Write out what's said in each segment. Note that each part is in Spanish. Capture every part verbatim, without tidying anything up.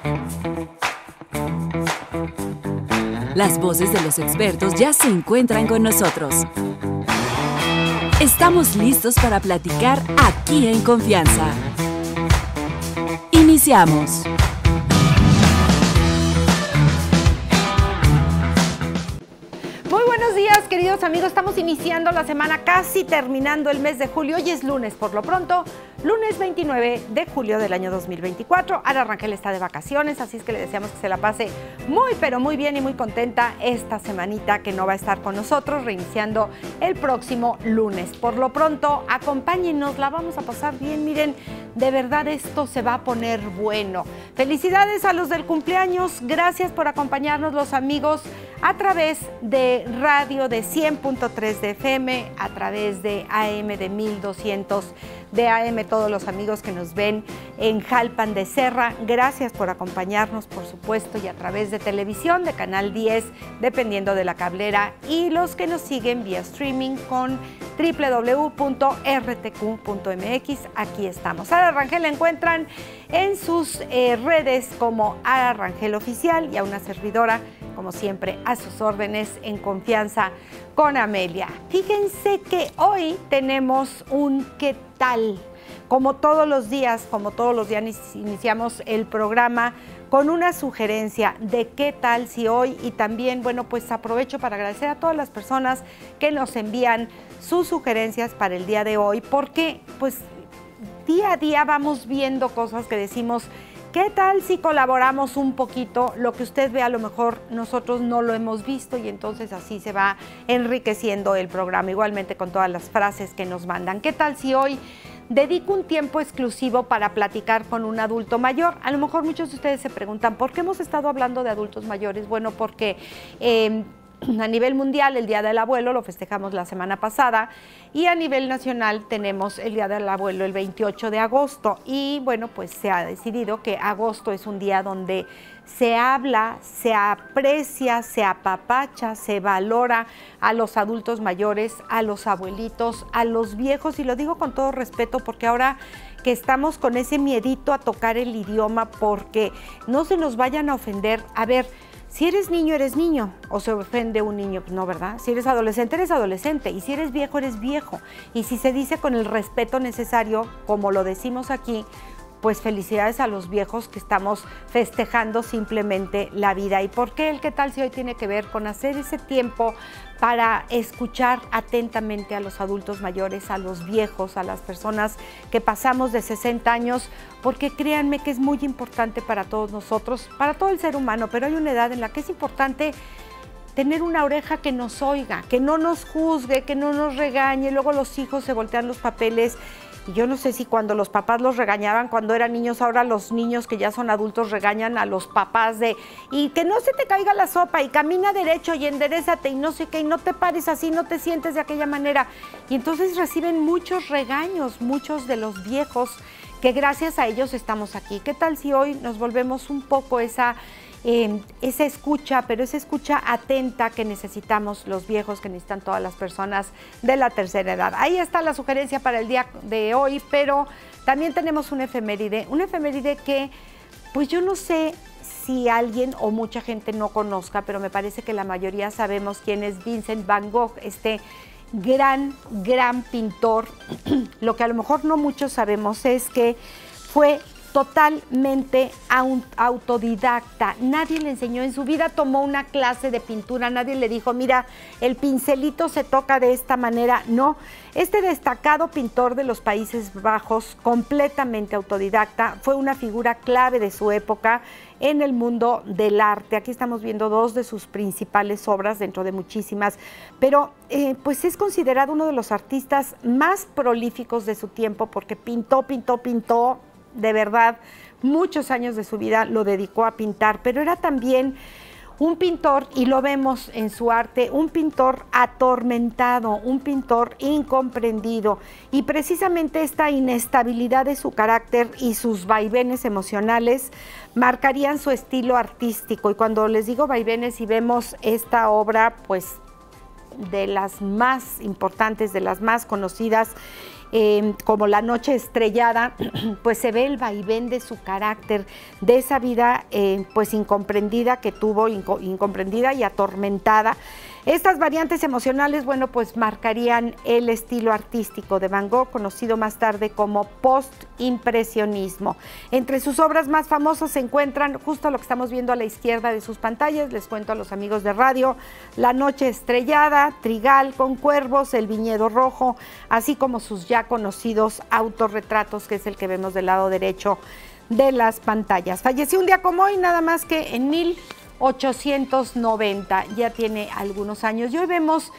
Las voces de los expertos ya se encuentran con nosotros. Estamos listos para platicar aquí en confianza. Iniciamos. Muy buenos días, queridos amigos. Estamos iniciando la semana, casi terminando el mes de julio. Hoy es lunes, por lo pronto, lunes veintinueve de julio del año dos mil veinticuatro. Ara Rangel está de vacaciones, así es que le deseamos que se la pase muy, pero muy bien y muy contenta esta semanita que no va a estar con nosotros, reiniciando el próximo lunes. Por lo pronto, acompáñenos, la vamos a pasar bien. Miren, de verdad esto se va a poner bueno. Felicidades a los del cumpleaños. Gracias por acompañarnos, los amigos, a través de radio de cien punto tres de F M, a través de A M de mil doscientos de A M, todos los amigos que nos ven en Jalpan de Serra, gracias por acompañarnos, por supuesto, y a través de televisión, de Canal diez, dependiendo de la cablera, y los que nos siguen vía streaming con doble u doble u doble u punto r t q punto m x. Aquí estamos. Ara Rangel la encuentran en sus eh, redes como Ara Rangel Oficial, y a una servidora, como siempre, a sus órdenes en Confianza con Amelia. Fíjense que hoy tenemos un ¿qué tal? Como todos los días, como todos los días iniciamos el programa con una sugerencia de qué tal si hoy, y también, bueno, pues aprovecho para agradecer a todas las personas que nos envían sus sugerencias para el día de hoy, porque pues día a día vamos viendo cosas que decimos, ¿qué tal si colaboramos un poquito? Lo que usted ve a lo mejor nosotros no lo hemos visto, y entonces así se va enriqueciendo el programa, igualmente con todas las frases que nos mandan. ¿Qué tal si hoy dedico un tiempo exclusivo para platicar con un adulto mayor? A lo mejor muchos de ustedes se preguntan, ¿por qué hemos estado hablando de adultos mayores? Bueno, porque eh, a nivel mundial el Día del Abuelo lo festejamos la semana pasada, y a nivel nacional tenemos el Día del Abuelo el veintiocho de agosto, y bueno, pues se ha decidido que agosto es un día donde se habla, se aprecia, se apapacha, se valora a los adultos mayores, a los abuelitos, a los viejos, y lo digo con todo respeto porque ahora que estamos con ese miedito a tocar el idioma porque no se nos vayan a ofender. A ver, si eres niño, eres niño, o se ofende un niño, pues no, ¿verdad? Si eres adolescente, eres adolescente, y si eres viejo, eres viejo. Y si se dice con el respeto necesario, como lo decimos aquí, pues felicidades a los viejos que estamos festejando simplemente la vida. ¿Y por qué el qué tal si hoy tiene que ver con hacer ese tiempo para escuchar atentamente a los adultos mayores, a los viejos, a las personas que pasamos de sesenta años? Porque créanme que es muy importante para todos nosotros, para todo el ser humano, pero hay una edad en la que es importante tener una oreja que nos oiga, que no nos juzgue, que no nos regañe. Luego los hijos se voltean los papeles. Y yo no sé si cuando los papás los regañaban cuando eran niños, ahora los niños que ya son adultos regañan a los papás de y que no se te caiga la sopa, y camina derecho y enderézate y no sé qué, y no te pares así, no te sientes de aquella manera. Y entonces reciben muchos regaños, muchos de los viejos, que gracias a ellos estamos aquí. ¿Qué tal si hoy nos volvemos un poco esa... Eh, esa escucha, pero esa escucha atenta que necesitamos los viejos, que necesitan todas las personas de la tercera edad? Ahí está la sugerencia para el día de hoy, pero también tenemos una efeméride, una efeméride que pues yo no sé si alguien o mucha gente no conozca, pero me parece que la mayoría sabemos quién es Vincent Van Gogh, este gran, gran pintor. Lo que a lo mejor no muchos sabemos es que fue totalmente autodidacta. Nadie le enseñó en su vida, tomó una clase de pintura, nadie le dijo, mira, el pincelito se toca de esta manera. No, este destacado pintor de los Países Bajos, completamente autodidacta, fue una figura clave de su época en el mundo del arte. Aquí estamos viendo dos de sus principales obras, dentro de muchísimas, pero eh, pues es considerado uno de los artistas más prolíficos de su tiempo, porque pintó, pintó, pintó, de verdad, muchos años de su vida lo dedicó a pintar, pero era también un pintor, y lo vemos en su arte, un pintor atormentado, un pintor incomprendido, y precisamente esta inestabilidad de su carácter y sus vaivenes emocionales marcarían su estilo artístico. Y cuando les digo vaivenes y vemos esta obra, pues de las más importantes, de las más conocidas, eh, como La Noche Estrellada, pues se ve el vaivén de su carácter, de esa vida eh, pues incomprendida que tuvo, inco incomprendida y atormentada. Estas variantes emocionales, bueno, pues marcarían el estilo artístico de Van Gogh, conocido más tarde como postimpresionismo. Entre sus obras más famosas se encuentran justo lo que estamos viendo a la izquierda de sus pantallas, les cuento a los amigos de radio, La Noche Estrellada, Trigal con cuervos, El Viñedo Rojo, así como sus ya conocidos autorretratos, que es el que vemos del lado derecho de las pantallas. Falleció un día como hoy, nada más que en mil ochocientos noventa, ya tiene algunos años. Y hoy vemos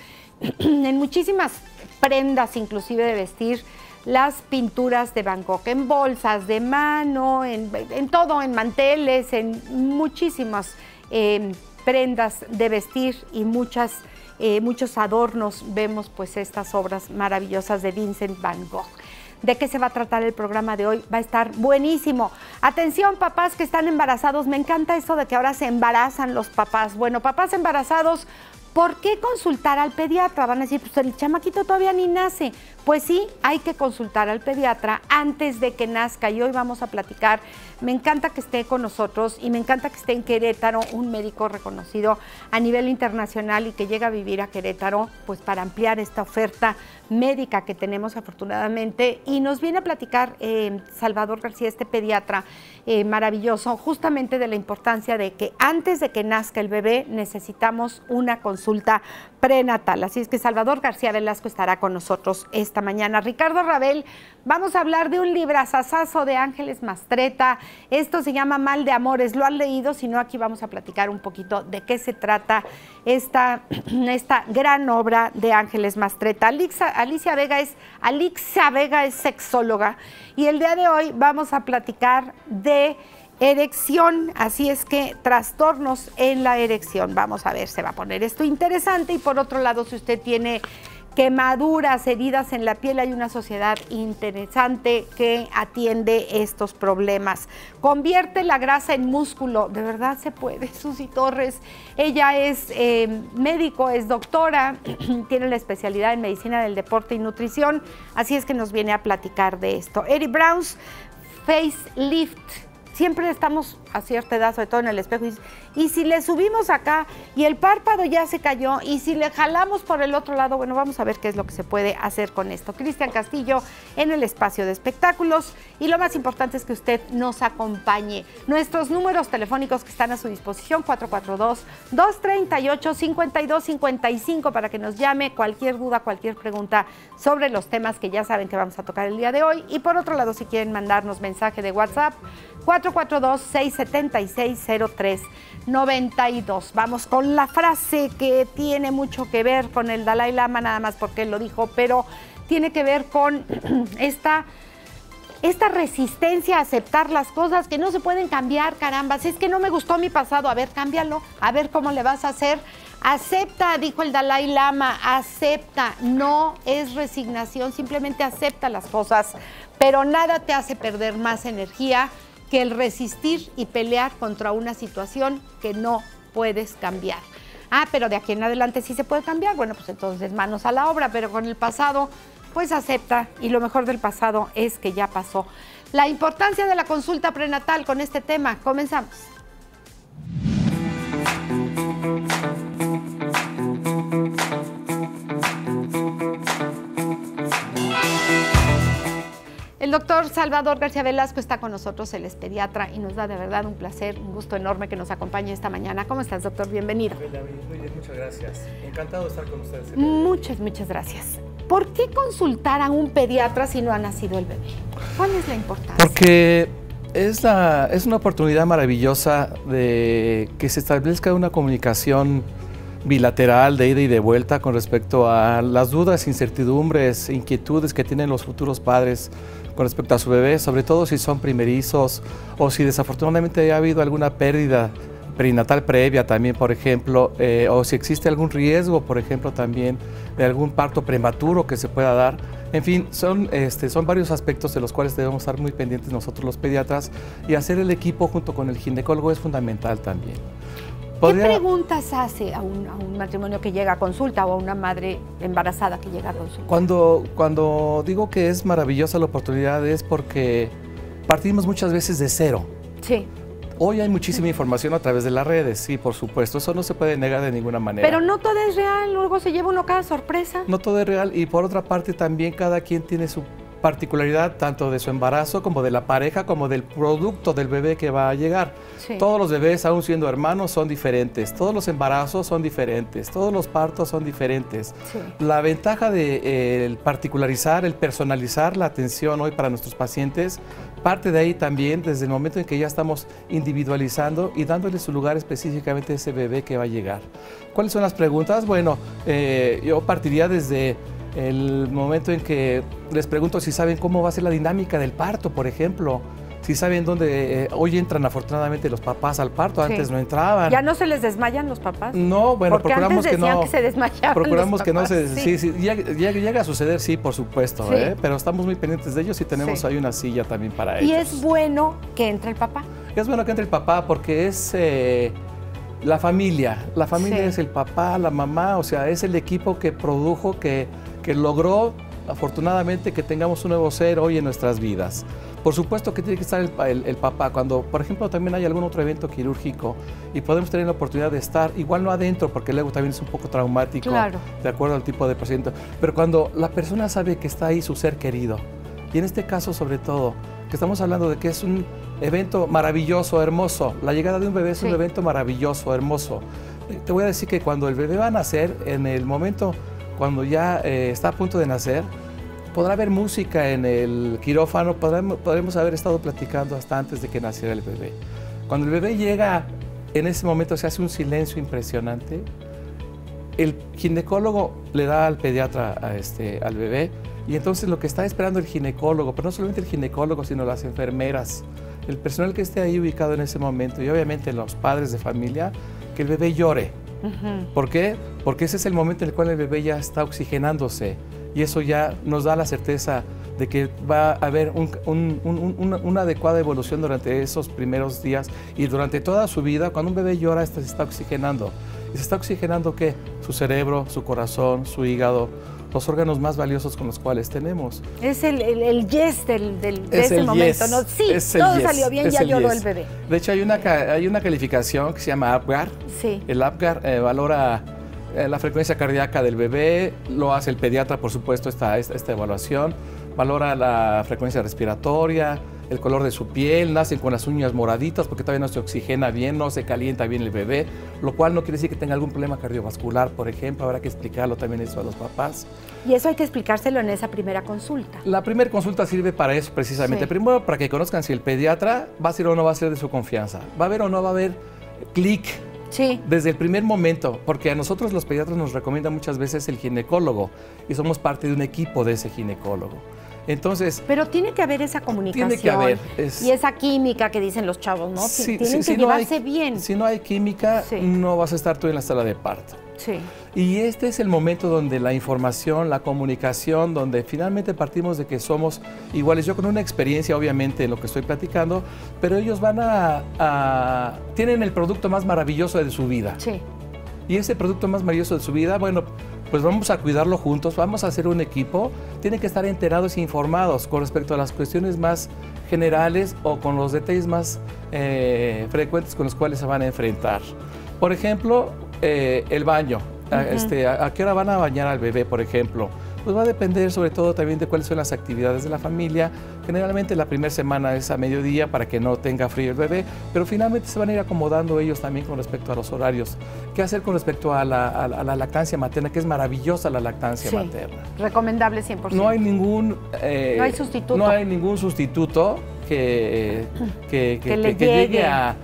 en muchísimas prendas, inclusive de vestir, las pinturas de Van Gogh, en bolsas de mano, en, en todo, en manteles, en muchísimas eh, prendas de vestir y muchas, eh, muchos adornos. Vemos pues estas obras maravillosas de Vincent Van Gogh. ¿De qué se va a tratar el programa de hoy? Va a estar buenísimo. Atención, papás que están embarazados. Me encanta esto de que ahora se embarazan los papás. Bueno, papás embarazados, ¿por qué consultar al pediatra? Van a decir, pues el chamaquito todavía ni nace. Pues sí, hay que consultar al pediatra antes de que nazca. Y hoy vamos a platicar. Me encanta que esté con nosotros y me encanta que esté en Querétaro un médico reconocido a nivel internacional y que llega a vivir a Querétaro pues para ampliar esta oferta médica que tenemos afortunadamente. Y nos viene a platicar eh, Salvador García, este pediatra eh, maravilloso, justamente de la importancia de que antes de que nazca el bebé necesitamos una consulta prenatal. Así es que Salvador García Velasco estará con nosotros esta mañana. Ricardo Ravel, vamos a hablar de un librazazazo de Ángeles Mastretta. Esto se llama Mal de Amores. ¿Lo han leído? Si no, aquí vamos a platicar un poquito de qué se trata esta, esta gran obra de Ángeles Mastretta. Alicia, Alicia Vega es, Alicia Vega es sexóloga y el día de hoy vamos a platicar de erección, así es que trastornos en la erección. Vamos a ver, se va a poner esto interesante. Y por otro lado, si usted tiene quemaduras, heridas en la piel, hay una sociedad interesante que atiende estos problemas. Convierte la grasa en músculo, de verdad se puede. Susi Torres, ella es eh, médico, es doctora, tiene la especialidad en medicina del deporte y nutrición, así es que nos viene a platicar de esto. Eri Browns, facelift. Siempre estamos a cierta edad, sobre todo en el espejo, y, y si le subimos acá y el párpado ya se cayó, y si le jalamos por el otro lado, bueno, vamos a ver qué es lo que se puede hacer con esto. Cristian Castillo en el espacio de espectáculos, y lo más importante es que usted nos acompañe. Nuestros números telefónicos que están a su disposición, cuatro cuatro dos, dos tres ocho, cinco dos cinco cinco, para que nos llame cualquier duda, cualquier pregunta sobre los temas que ya saben que vamos a tocar el día de hoy. Y por otro lado, si quieren mandarnos mensaje de WhatsApp, cuatro cuatro dos, seis siete seis, cero tres nueve dos. Vamos con la frase que tiene mucho que ver con el Dalai Lama, nada más porque él lo dijo, pero tiene que ver con esta, esta resistencia a aceptar las cosas que no se pueden cambiar, caramba. Si es que no me gustó mi pasado, a ver, cámbialo, a ver cómo le vas a hacer. Acepta, dijo el Dalai Lama, acepta, no es resignación, simplemente acepta las cosas, pero nada te hace perder más energía que el resistir y pelear contra una situación que no puedes cambiar. Ah, pero de aquí en adelante sí se puede cambiar. Bueno, pues entonces manos a la obra, pero con el pasado, pues acepta, y lo mejor del pasado es que ya pasó. La importancia de la consulta prenatal con este tema. Comenzamos. El doctor Salvador García Velasco está con nosotros, él es pediatra y nos da de verdad un placer, un gusto enorme que nos acompañe esta mañana. ¿Cómo estás, doctor? Bienvenido. Muy bien, muchas gracias. Encantado de estar con ustedes. Muchas, muchas gracias. ¿Por qué consultar a un pediatra si no ha nacido el bebé? ¿Cuál es la importancia? Porque es, la, es una oportunidad maravillosa de que se establezca una comunicación bilateral de ida y de vuelta con respecto a las dudas, incertidumbres, inquietudes que tienen los futuros padres con respecto a su bebé, sobre todo si son primerizos o si desafortunadamente ha habido alguna pérdida perinatal previa también, por ejemplo, eh, o si existe algún riesgo, por ejemplo, también de algún parto prematuro que se pueda dar. En fin, son, este, son varios aspectos de los cuales debemos estar muy pendientes nosotros los pediatras, y hacer el equipo junto con el ginecólogo es fundamental también. Podría... ¿Qué preguntas hace a un, a un matrimonio que llega a consulta o a una madre embarazada que llega a consulta? Cuando, cuando digo que es maravillosa la oportunidad es porque partimos muchas veces de cero. Sí. Hoy hay muchísima información a través de las redes, sí, por supuesto, eso no se puede negar de ninguna manera. Pero no todo es real, luego se lleva uno cada sorpresa. No todo es real y por otra parte también cada quien tiene su particularidad, tanto de su embarazo como de la pareja, como del producto del bebé que va a llegar. Sí. Todos los bebés, aún siendo hermanos, son diferentes, todos los embarazos son diferentes, todos los partos son diferentes. Sí. La ventaja de eh, el particularizar, el personalizar la atención hoy para nuestros pacientes, parte de ahí también desde el momento en que ya estamos individualizando y dándole su lugar específicamente a ese bebé que va a llegar. ¿Cuáles son las preguntas? Bueno, eh, yo partiría desde el momento en que les pregunto si saben cómo va a ser la dinámica del parto, por ejemplo. Si saben dónde, eh, hoy entran afortunadamente los papás al parto, Sí. antes no entraban. ¿Ya no se les desmayan los papás? No, bueno, Porque procuramos antes que decían no. que se desmayaban Procuramos los que no papás, se. sí. Sí, sí, llega, llega- llega a suceder, sí, por supuesto, Sí. ¿eh? Pero estamos muy pendientes de ellos y tenemos Sí. ahí una silla también para Y ellos. es bueno que entre el papá. Es bueno que entre el papá porque es eh, la familia. La familia Sí. es el papá, la mamá, o sea, es el equipo que produjo, que, que logró, afortunadamente, que tengamos un nuevo ser hoy en nuestras vidas. Por supuesto que tiene que estar el, pa- el- el papá. Cuando, por ejemplo, también hay algún otro evento quirúrgico y podemos tener la oportunidad de estar, igual no adentro, porque luego también es un poco traumático, Claro. de acuerdo al tipo de paciente. Pero cuando la persona sabe que está ahí su ser querido, y en este caso sobre todo, que estamos hablando de que es un evento maravilloso, hermoso. La llegada de un bebé es Sí. un evento maravilloso, hermoso. Eh, Te voy a decir que cuando el bebé va a nacer, en el momento cuando ya eh, está a punto de nacer, podrá haber música en el quirófano, podremos, podremos haber estado platicando hasta antes de que naciera el bebé. Cuando el bebé llega, en ese momento se hace un silencio impresionante. El ginecólogo le da al pediatra a este, al bebé y entonces lo que está esperando el ginecólogo, pero no solamente el ginecólogo, sino las enfermeras, el personal que esté ahí ubicado en ese momento y obviamente los padres de familia, que el bebé llore. Ujú. ¿Por qué? Porque ese es el momento en el cual el bebé ya está oxigenándose y eso ya nos da la certeza de que va a haber un- un- un- una, una adecuada evolución durante esos primeros días y durante toda su vida. Cuando un bebé llora, este se está oxigenando. ¿Y se está oxigenando qué? Su cerebro, su corazón, su hígado, los órganos más valiosos con los cuales tenemos. Es el, el, el yes del, del- de Es ese el momento, yes, ¿no? Sí, es el todo yes, salió bien, es ya el lloró yes. el bebé. De hecho, hay una, ca- hay una calificación que se llama APGAR. Sí. El APGAR eh, valora eh, la frecuencia cardíaca del bebé, lo hace el pediatra, por supuesto, esta, esta, esta evaluación, valora la frecuencia respiratoria, el color de su piel, nacen con las uñas moraditas porque todavía no se oxigena bien, no se calienta bien el bebé, lo cual no quiere decir que tenga algún problema cardiovascular, por ejemplo, habrá que explicarlo también eso a los papás. Y eso hay que explicárselo en esa primera consulta. La primera consulta sirve para eso precisamente. Sí. Primero, para que conozcan si el pediatra va a ser o no va a ser de su confianza. Va a haber o no va a haber clic Sí. desde el primer momento, porque a nosotros los pediatras nos recomienda muchas veces el ginecólogo y somos parte de un equipo de ese ginecólogo. Entonces, Pero tiene que haber esa comunicación. Tiene que haber, es- Y esa química que dicen los chavos, ¿no? Ti- si- Tienen si- que si no hay- llevarse bien. Si no hay química, Sí. no vas a estar tú en la sala de parto. Sí. Y este es el momento donde la información, la comunicación, donde finalmente partimos de que somos iguales. Yo con una experiencia, obviamente, en lo que estoy platicando, pero ellos van a, a- tienen el producto más maravilloso de su vida. Sí. Y ese producto más maravilloso de su vida, bueno, pues vamos a cuidarlo juntos, vamos a hacer un equipo. Tienen que estar enterados e informados con respecto a las cuestiones más generales o con los detalles más eh, frecuentes con los cuales se van a enfrentar. Por ejemplo, eh, el baño. A- Ujú. este, a, a qué hora van a bañar al bebé, por ejemplo? Pues va a depender sobre todo también de cuáles son las actividades de la familia. Generalmente la primera semana es a mediodía para que no tenga frío el bebé, pero finalmente se van a ir acomodando ellos también con respecto a los horarios. ¿Qué hacer con respecto a la, a la- a la lactancia materna? Que es maravillosa la lactancia Sí. materna. Recomendable cien por ciento. No hay ningún eh, No hay sustituto. no hay ningún sustituto que, que, que- Que le que- que llegue llegue. a,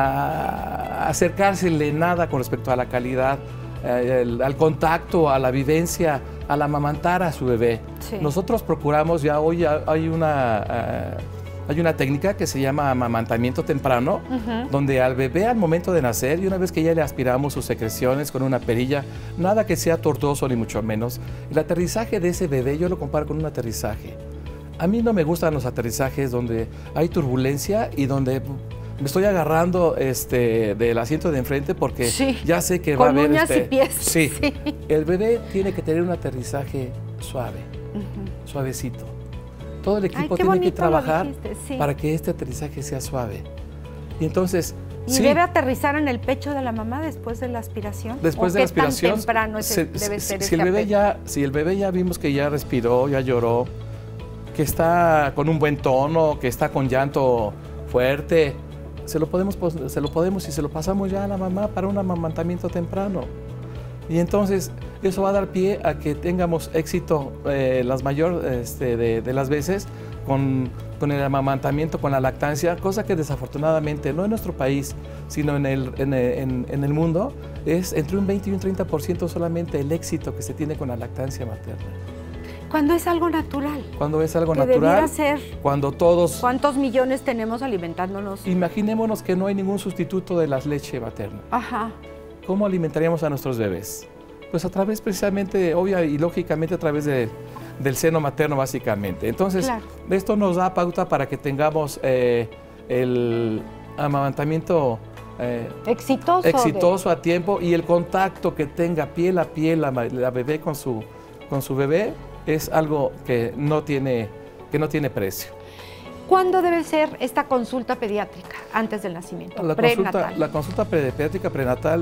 a acercársele nada con respecto a la calidad, eh, el- al contacto, a la vivencia, al amamantar a su bebé. Sí. Nosotros procuramos, ya hoy ha- hay una, eh, hay una técnica que se llama amamantamiento temprano, Ujú. donde al bebé al momento de nacer, y una vez que ya le aspiramos sus secreciones con una perilla, nada que sea tortuoso ni mucho menos, el aterrizaje de ese bebé yo lo comparo con un aterrizaje. A mí no me gustan los aterrizajes donde hay turbulencia y donde me estoy agarrando este, del asiento de enfrente porque sí, ya sé que con va a haber... uñas este, y pies. Sí, sí, el bebé tiene que tener un aterrizaje suave, uh-huh. suavecito. Todo el equipo Ay, tiene que trabajar sí. para que este aterrizaje sea suave. Y entonces... ¿Y sí, debe aterrizar en el pecho de la mamá después de la aspiración? Después de la aspiración, ¿Qué tan temprano se, debe ser si, ese el bebé apego? ya, si el bebé ya vimos que ya respiró, ya lloró, que está con un buen tono, que está con llanto fuerte, se lo podemos, se lo podemos y se lo pasamos ya a la mamá para un amamantamiento temprano. Y entonces eso va a dar pie a que tengamos éxito eh, las mayores este, de, de las veces con, con el amamantamiento, con la lactancia, cosa que desafortunadamente no en nuestro país, sino en el, en, en, en el mundo, es entre un veinte y un treinta por ciento solamente el éxito que se tiene con la lactancia materna. Cuando es algo natural. Cuando es algo que natural, ser, cuando todos... ¿Cuántos millones tenemos alimentándonos? Imaginémonos que no hay ningún sustituto de la leche materna. Ajá. ¿Cómo alimentaríamos a nuestros bebés? Pues a través precisamente, obvia y lógicamente a través de, del seno materno básicamente. Entonces, claro. esto nos da pauta para que tengamos eh, el amamantamiento eh, exitoso, exitoso de... a tiempo y el contacto que tenga piel a piel la, la bebé con su, con su bebé es algo que no tiene, que no tiene precio. ¿Cuándo debe ser esta consulta pediátrica? Antes del nacimiento, la prenatal. Consulta, la consulta pediátrica prenatal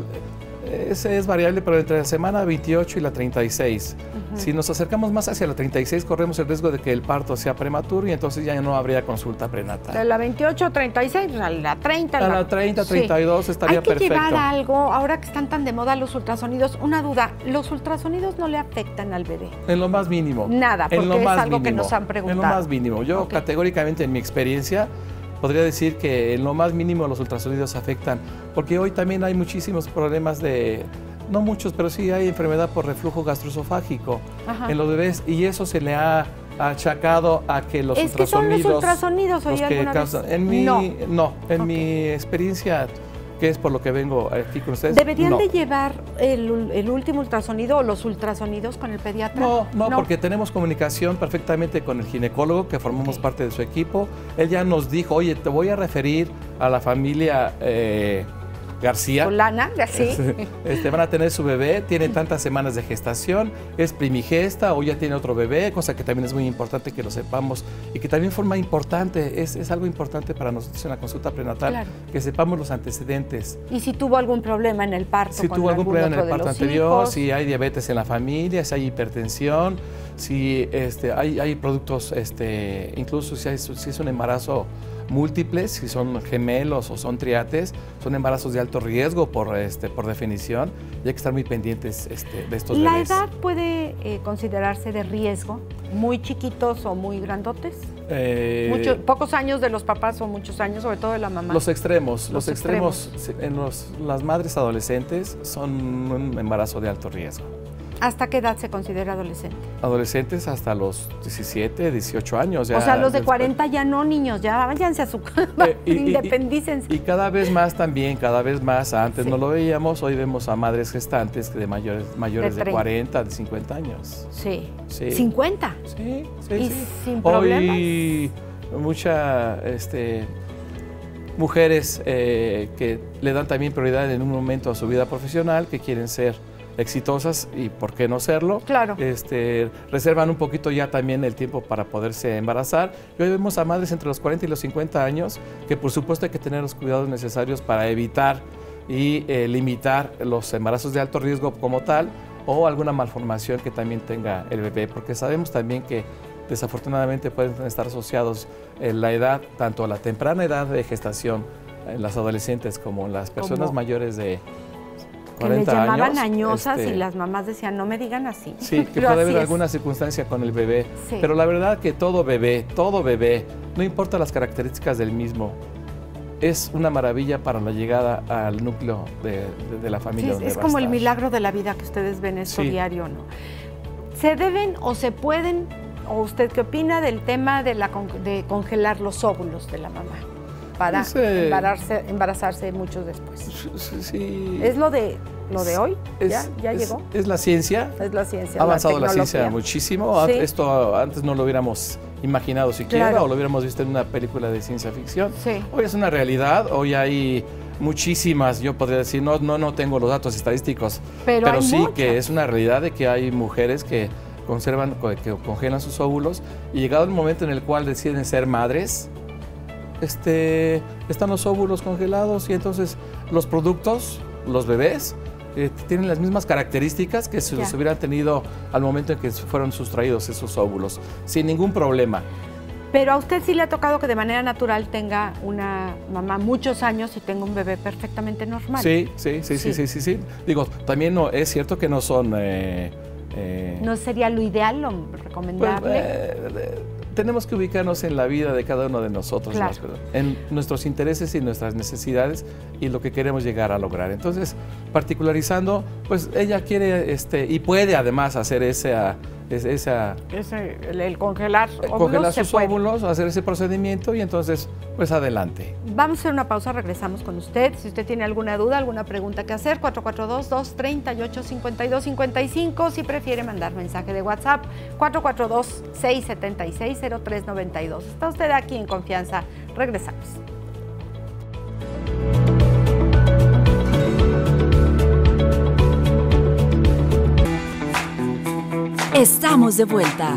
es, es variable, pero entre la semana veintiocho y la treinta y seis. Uh-huh. Si nos acercamos más hacia la treinta y seis, corremos el riesgo de que el parto sea prematuro y entonces ya no habría consulta prenatal. De la veintiocho, treinta y seis, a la treinta. A la treinta, treinta y dos sí. Estaría perfecto. Hay que llevar algo, ahora que están tan de moda los ultrasonidos, una duda, ¿los ultrasonidos no le afectan al bebé? En lo más mínimo. Nada, porque en lo es más algo mínimo, que nos han preguntado. En lo más mínimo. Yo okay. categóricamente en mi experiencia podría decir que en lo más mínimo los ultrasonidos afectan, porque hoy también hay muchísimos problemas de... No muchos, pero sí hay enfermedad por reflujo gastroesofágico Ajá. en los bebés y eso se le ha achacado a que los es ultrasonidos... Es que son los ultrasonidos, los que causan, vez? En mi, no, no en okay. mi experiencia, que es por lo que vengo aquí con ustedes, ¿Deberían no. de llevar el, el último ultrasonido o los ultrasonidos con el pediatra? No, no, no, porque tenemos comunicación perfectamente con el ginecólogo, que formamos okay. parte de su equipo. Él ya nos dijo, oye, te voy a referir a la familia... Eh, García. Solana, sí. Este, van a tener su bebé, tiene tantas semanas de gestación, es primigesta o ya tiene otro bebé, cosa que también es muy importante que lo sepamos y que también forma importante, es, es algo importante para nosotros en la consulta prenatal, claro. que sepamos los antecedentes. Y si tuvo algún problema en el parto. Si con tuvo algún problema en el parto anterior, hijos. si hay diabetes en la familia, si hay hipertensión, si este, hay, hay productos, este, incluso si, hay, si es un embarazo múltiples, si son gemelos o son triates, son embarazos de alto riesgo por, este, por definición y hay que estar muy pendientes este, de estos ¿La bebés. edad puede eh, considerarse de riesgo? ¿Muy chiquitos o muy grandotes? Eh, Mucho, ¿Pocos años de los papás o muchos años, sobre todo de la mamá? Los extremos. Los, los extremos, extremos. en los, las madres adolescentes son un embarazo de alto riesgo. ¿Hasta qué edad se considera adolescente? Adolescentes hasta los diecisiete, dieciocho años. Ya, o sea, los de después. cuarenta ya no, niños, ya váyanse a su casa, eh, independícense. Y, y, y cada vez más también, cada vez más, antes sí. no lo veíamos, hoy vemos a madres gestantes de mayores, mayores de, de cuarenta, de cincuenta años. Sí. sí. ¿cincuenta? Sí, sí, ¿Y sí. sin problemas? Hoy muchas este, mujeres eh, que le dan también prioridad en un momento a su vida profesional, que quieren ser exitosas y por qué no serlo. Claro. Este, reservan un poquito ya también el tiempo para poderse embarazar. Y hoy vemos a madres entre los cuarenta y los cincuenta años que por supuesto hay que tener los cuidados necesarios para evitar y eh, limitar los embarazos de alto riesgo como tal o alguna malformación que también tenga el bebé, porque sabemos también que desafortunadamente pueden estar asociados en la edad, tanto a la temprana edad de gestación en las adolescentes como en las personas ¿Cómo? mayores de que les llamaban años, añosas este, y las mamás decían, no me digan así. Sí, que puede haber alguna circunstancia con el bebé, sí. pero la verdad que todo bebé, todo bebé, no importa las características del mismo, es una maravilla para la llegada al núcleo de, de, de la familia. Sí, es como el milagro de la vida que ustedes ven esto sí. diario, ¿no? ¿Se deben o se pueden, o usted qué opina del tema de, la, de congelar los óvulos de la mamá? Para pues, eh, embarazarse, embarazarse muchos después. Sí. ¿Es lo de, lo de hoy? Es, ¿Ya, ya es, llegó? Es la ciencia. Es la ciencia. Ha avanzado la, la ciencia muchísimo. Sí. Esto antes no lo hubiéramos imaginado siquiera, Claro. o lo hubiéramos visto en una película de ciencia ficción. Sí. Hoy es una realidad, hoy hay muchísimas, yo podría decir, no, no, no tengo los datos estadísticos, Pero hay sí muchas. que es una realidad de que hay mujeres que conservan, que congelan sus óvulos, y llegado el momento en el cual deciden ser madres, este, están los óvulos congelados y entonces los productos, los bebés, eh, tienen las mismas características que si Ya. los hubieran tenido al momento en que fueron sustraídos esos óvulos, sin ningún problema. Pero a usted sí le ha tocado que de manera natural tenga una mamá muchos años y tenga un bebé perfectamente normal. Sí, sí, sí, sí, sí, sí, sí. Digo, también no, es cierto que no son... eh, eh, ¿No sería lo ideal, lo pues, recomendable? eh, eh, tenemos que ubicarnos en la vida de cada uno de nosotros, Claro. más, ¿verdad? En nuestros intereses y nuestras necesidades y lo que queremos llegar a lograr. Entonces, particularizando, pues ella quiere este, y puede además hacer esa... Es, esa Ese, el, el congelar óvulos congelar se sus puede. óvulos, hacer ese procedimiento y entonces, pues adelante. Vamos a hacer una pausa, regresamos con usted. Si usted tiene alguna duda, alguna pregunta que hacer, cuatro cuatro dos, dos tres ocho, cinco dos cinco cinco. Si prefiere mandar mensaje de WhatsApp, cuatro cuatro dos, seis siete seis, cero tres nueve dos. Está usted aquí en confianza. Regresamos. Estamos de vuelta.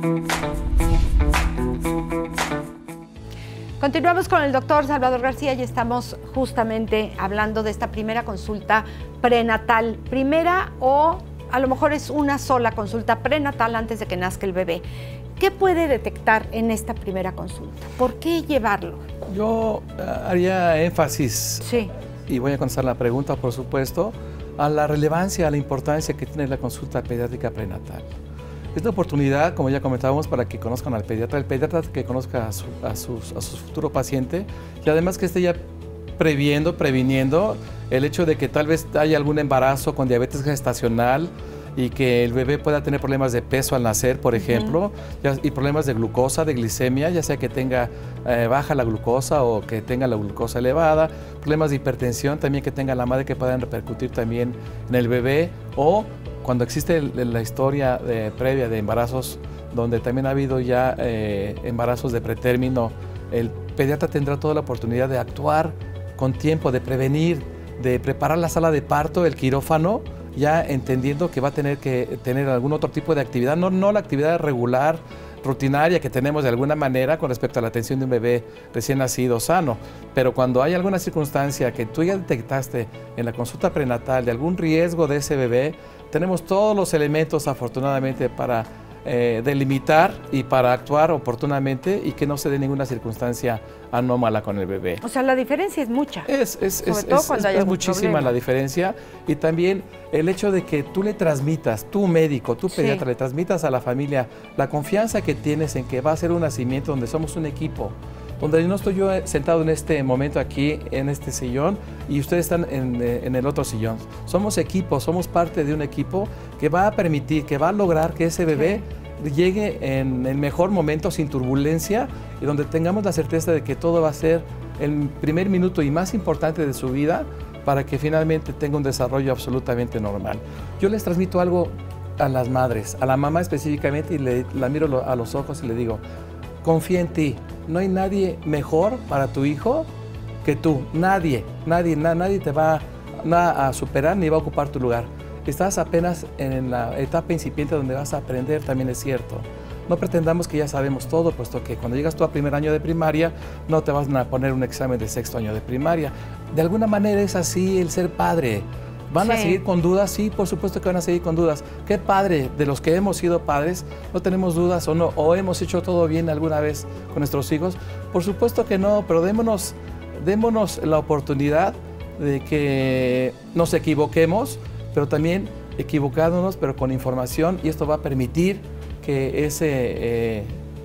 Continuamos con el doctor Salvador García y estamos justamente hablando de esta primera consulta prenatal. Primera o a lo mejor es una sola consulta prenatal antes de que nazca el bebé. ¿Qué puede detectar en esta primera consulta? ¿Por qué llevarlo? Yo eh, haría énfasis, Sí. y voy a contestar la pregunta, por supuesto, a la relevancia, a la importancia que tiene la consulta pediátrica prenatal. Es una oportunidad, como ya comentábamos, para que conozcan al pediatra, el pediatra que conozca a su, a sus- a su futuro paciente y además que esté ya previendo, previniendo el hecho de que tal vez haya algún embarazo con diabetes gestacional y que el bebé pueda tener problemas de peso al nacer, por ejemplo, ya- y problemas de glucosa, de glicemia, ya sea que tenga eh, baja la glucosa o que tenga la glucosa elevada, problemas de hipertensión también que tenga la madre que puedan repercutir también en el bebé, o cuando existe el- la historia de- previa de embarazos donde también ha habido ya eh, embarazos de pretérmino, el pediatra tendrá toda la oportunidad de actuar con tiempo, de prevenir, de preparar la sala de parto, el quirófano, ya entendiendo que va a tener que tener algún otro tipo de actividad, no, no la actividad regular, rutinaria que tenemos de alguna manera con respecto a la atención de un bebé recién nacido sano, pero cuando hay alguna circunstancia que tú ya detectaste en la consulta prenatal de algún riesgo de ese bebé, tenemos todos los elementos afortunadamente para eh, delimitar y para actuar oportunamente y que no se dé ninguna circunstancia anómala con el bebé. O sea, la diferencia es mucha. Es, es, Sobre es, todo es- cuando es- hay es algún muchísima problema. la diferencia y también el hecho de que tú le transmitas, tú médico, tú Sí. pediatra, le transmitas a la familia la confianza que tienes en que va a ser un nacimiento donde somos un equipo, donde no estoy yo sentado en este momento aquí, en este sillón, y ustedes están en, eh, en el otro sillón. Somos equipo, somos parte de un equipo que va a permitir, que va a lograr que ese bebé llegue en el mejor momento, sin turbulencia, y donde tengamos la certeza de que todo va a ser el primer minuto y más importante de su vida para que finalmente tenga un desarrollo absolutamente normal. Yo les transmito algo a las madres, a la mamá específicamente, y le, la miro lo- a los ojos y le digo, confía en ti, no hay nadie mejor para tu hijo que tú, nadie, nadie, na- nadie te va na- a superar ni va a ocupar tu lugar. Estás apenas en la etapa incipiente donde vas a aprender, también es cierto. No pretendamos que ya sabemos todo, puesto que cuando llegas tú a primer año de primaria, no te vas a poner un examen de sexto año de primaria. De alguna manera es así el ser padre. ¿Van a Sí. seguir con dudas? Sí, por supuesto que van a seguir con dudas. ¿Qué padre de los que hemos sido padres no tenemos dudas o no? ¿O hemos hecho todo bien alguna vez con nuestros hijos? Por supuesto que no, pero démonos, démonos la oportunidad de que nos equivoquemos, pero también equivocándonos, pero con información, y esto va a permitir que ese, eh,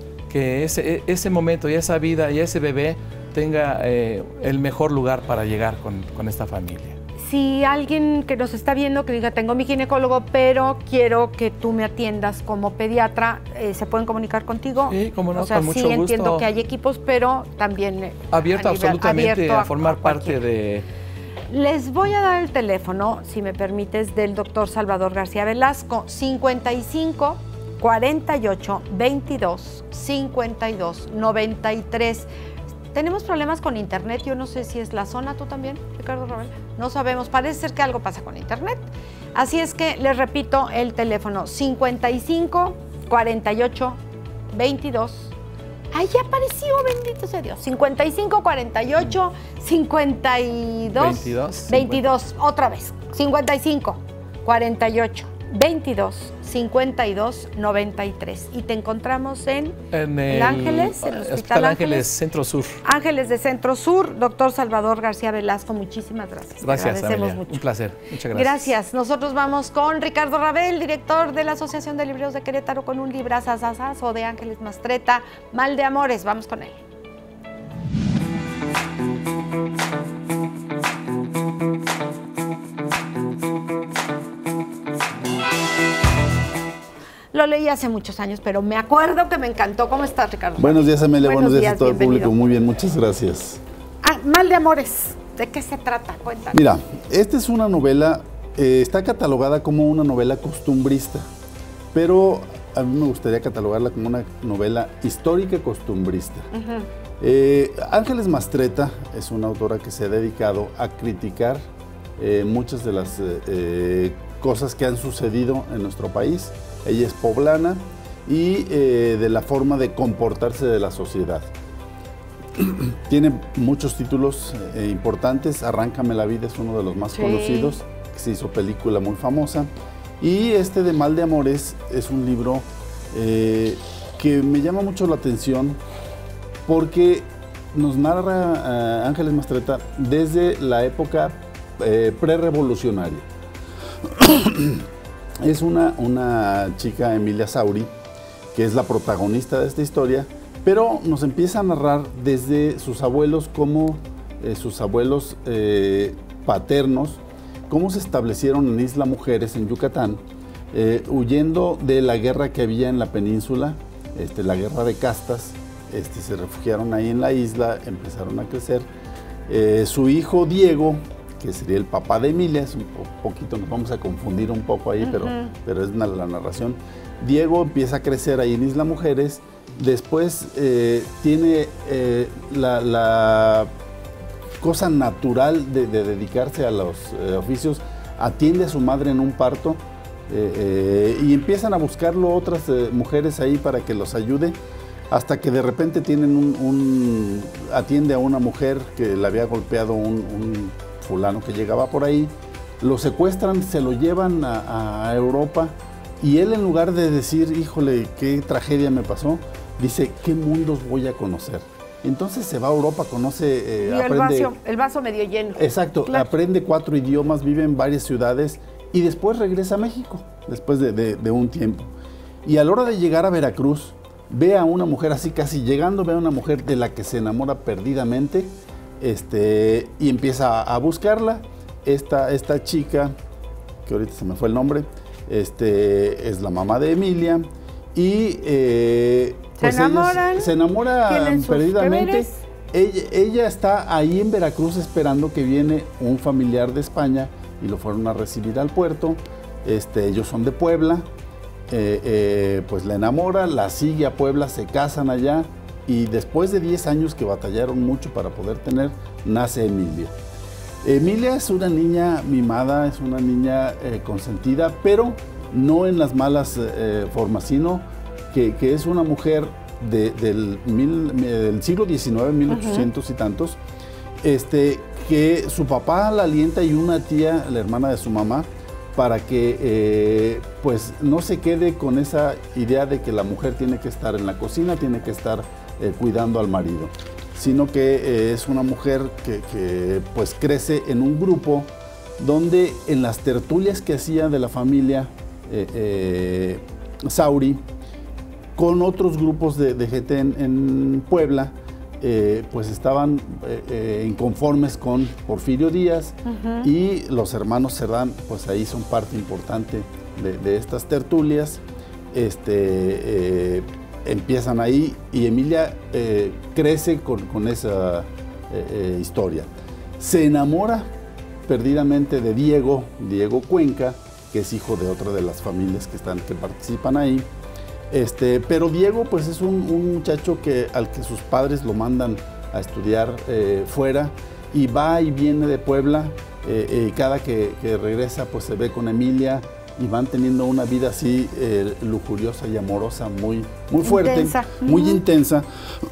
que ese, ese momento y esa vida y ese bebé tenga eh, el mejor lugar para llegar con, con esta familia. Si alguien que nos está viendo que diga, tengo mi ginecólogo, pero quiero que tú me atiendas como pediatra, eh, ¿se pueden comunicar contigo? Sí, cómo no, o sea, con mucho sí entiendo gusto. que hay equipos, pero también... eh, Abierto a nivel- absolutamente abierto a formar cualquiera. parte de... Les voy a dar el teléfono, si me permites, del doctor Salvador García Velasco, cincuenta y cinco, cuarenta y ocho, veintidós, cincuenta y dos, noventa y tres. Tenemos problemas con internet, yo no sé si es la zona, ¿tú también, Ricardo Ravel? No sabemos, parece ser que algo pasa con internet. Así es que les repito el teléfono, cincuenta y cinco, cuarenta y ocho, veintidós. ¡Ay, ya apareció, bendito sea Dios! cincuenta y cinco, cuarenta y ocho, cincuenta y dos, veintidós, veintidós, otra vez, cincuenta y cinco, cuarenta y ocho, veintidós, cincuenta y dos, noventa y tres. Y te encontramos en, En el el Ángeles, en el Hospital, Hospital Ángeles, Ángeles, Centro Sur. Ángeles de Centro Sur, doctor Salvador García Velasco, muchísimas gracias. Gracias, Te agradecemos Amelia. mucho. Un placer. Muchas gracias. Gracias. Nosotros vamos con Ricardo Ravel, director de la Asociación de Libreros de Querétaro, con un librazazazazo de Ángeles Mastretta, Mal de Amores. Vamos con él. Lo leí hace muchos años, pero me acuerdo que me encantó. ¿Cómo estás, Ricardo? Buenos días, Amelia. Buenos Buenos, días, días, a todo el bienvenido. público. Muy bien, muchas gracias. Ah, Mal de Amores. ¿De qué se trata? Cuéntame. Mira, esta es una novela, eh, está catalogada como una novela costumbrista, pero a mí me gustaría catalogarla como una novela histórica costumbrista. Uh-huh. eh, Ángeles Mastretta es una autora que se ha dedicado a criticar eh, muchas de las eh, eh, cosas que han sucedido en nuestro país. Ella es poblana y eh, de la forma de comportarse de la sociedad. Tiene muchos títulos eh, importantes. Arráncame la vida es uno de los más Sí. conocidos, que se hizo película muy famosa. Y este de Mal de Amores es un libro eh, que me llama mucho la atención porque nos narra uh, Ángeles Mastretta desde la época eh, prerevolucionaria. Es una, una chica, Emilia Sauri, que es la protagonista de esta historia, pero nos empieza a narrar desde sus abuelos, como eh, sus abuelos eh, paternos, cómo se establecieron en Isla Mujeres, en Yucatán, eh, huyendo de la guerra que había en la península, este, la guerra de castas. Este, se refugiaron ahí en la isla, empezaron a crecer. Eh, su hijo Diego, que sería el papá de Emilia, es un po poquito, nos vamos a confundir un poco ahí, uh-huh. pero, pero es una, la narración. Diego empieza a crecer ahí en Isla Mujeres, después eh, tiene eh, la, la cosa natural de, de dedicarse a los eh, oficios, atiende a su madre en un parto eh, eh, y empiezan a buscarlo otras eh, mujeres ahí para que los ayude, hasta que de repente tienen un, un atiende a una mujer que le había golpeado un, un fulano que llegaba por ahí, lo secuestran, se lo llevan a, a Europa y él, en lugar de decir, híjole, qué tragedia me pasó, dice, ¿qué mundos voy a conocer? Entonces se va a Europa, conoce, eh, y aprende... El vaso, el vaso medio lleno. Exacto, claro. Aprende cuatro idiomas, vive en varias ciudades y después regresa a México, después de, de, de un tiempo. Y a la hora de llegar a Veracruz, ve a una mujer así, casi llegando, ve a una mujer de la que se enamora perdidamente, este, y empieza a buscarla. Esta, esta chica, que ahorita se me fue el nombre, este, es la mamá de Emilia, y eh, pues se enamoran, ellos, se enamora perdidamente. Ella, ella está ahí en Veracruz esperando que viene un familiar de España y lo fueron a recibir al puerto. Este, ellos son de Puebla, eh, eh, pues la enamora, la sigue a Puebla, se casan allá y después de diez años que batallaron mucho para poder tener, nace Emilia. Emilia es una niña mimada, es una niña eh, consentida, pero no en las malas eh, formas, sino que, que es una mujer de, del, mil, del siglo diecinueve, mil ochocientos uh-huh. y tantos, este, que su papá la alienta y una tía, la hermana de su mamá, para que eh, pues no se quede con esa idea de que la mujer tiene que estar en la cocina, tiene que estar eh, cuidando al marido, sino que eh, es una mujer que, que pues crece en un grupo donde en las tertulias que hacía de la familia eh, eh, Sauri, con otros grupos de, de gente en, en Puebla, eh, pues estaban eh, eh, inconformes con Porfirio Díaz uh-huh. y los hermanos Cerdán, pues ahí son parte importante de, de estas tertulias. Este, eh, empiezan ahí y Emilia eh, crece con, con esa eh, eh, historia. Se enamora perdidamente de Diego, Diego Cuenca, que es hijo de otra de las familias que, están, que participan ahí. Este, pero Diego, pues es un, un muchacho que, al que sus padres lo mandan a estudiar eh, fuera y va y viene de Puebla. Eh, eh, cada que, que regresa, pues se ve con Emilia y van teniendo una vida así eh, lujuriosa y amorosa, muy, muy fuerte, intensa. muy uh-huh. intensa.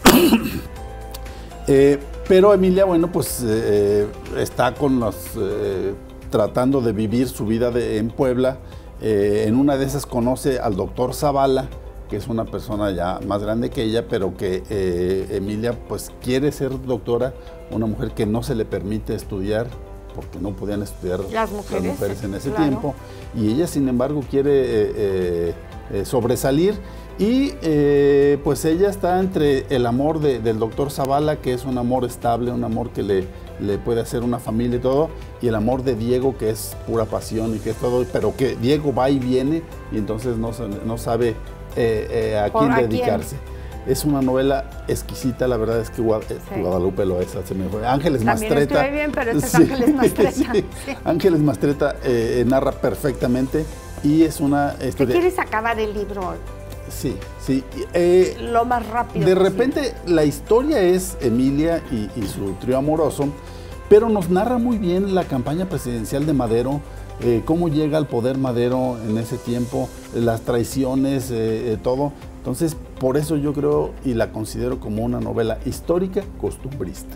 eh, pero Emilia, bueno, pues eh, está con los, eh, tratando de vivir su vida de, en Puebla. Eh, en una de esas conoce al doctor Zavala, que es una persona ya más grande que ella, pero que eh, Emilia pues quiere ser doctora, una mujer que no se le permite estudiar, porque no podían estudiar las mujeres, las mujeres en ese claro. tiempo, y ella sin embargo quiere eh, eh, eh, sobresalir, y eh, pues ella está entre el amor de, del doctor Zavala, que es un amor estable, un amor que le, le puede hacer una familia y todo, y el amor de Diego, que es pura pasión y que es todo, pero que Diego va y viene, y entonces no, no sabe eh, eh, a quién ¿a dedicarse. quién? Es una novela exquisita, la verdad es que Guad sí. Guadalupe lo es. Se me fue. Ángeles También Mastreta. También bien, pero este es sí. Ángeles Mastreta. Sí. Sí. Ángeles Mastreta eh, narra perfectamente y es una historia... ¿Te quieres acabar el libro? Sí, sí. Eh, lo más rápido De posible. repente la historia es Emilia y, y su trío amoroso, pero nos narra muy bien la campaña presidencial de Madero, eh, cómo llega al poder Madero en ese tiempo, las traiciones, eh, eh, todo. Entonces, por eso yo creo y la considero como una novela histórica costumbrista.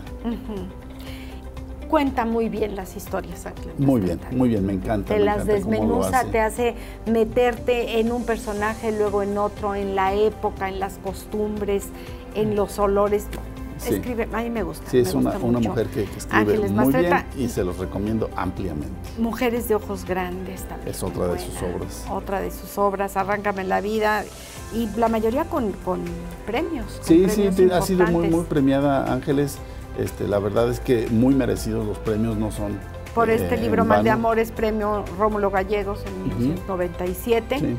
Uh-huh. Cuenta muy bien las historias. Muy bien, muy bien, me encanta. Te me las encanta desmenuza, hace. te hace meterte en un personaje, luego en otro, en la época, en las costumbres, en los olores. Sí. Escribe, a mí me gusta. Sí, es me una, gusta una mucho. mujer que, que escribe Ángeles muy Mastreta, bien y se los recomiendo ampliamente. Mujeres de ojos grandes también. Es otra de buena. sus obras. Otra de sus obras, Arráncame la vida, y la mayoría con, con premios. Con sí, premios sí, ha sido muy, muy premiada, Ángeles. Este, la verdad es que muy merecidos los premios, no son... Por eh, este libro, Mal de Amores, premio Rómulo Gallegos en mil novecientos noventa y siete. Sí.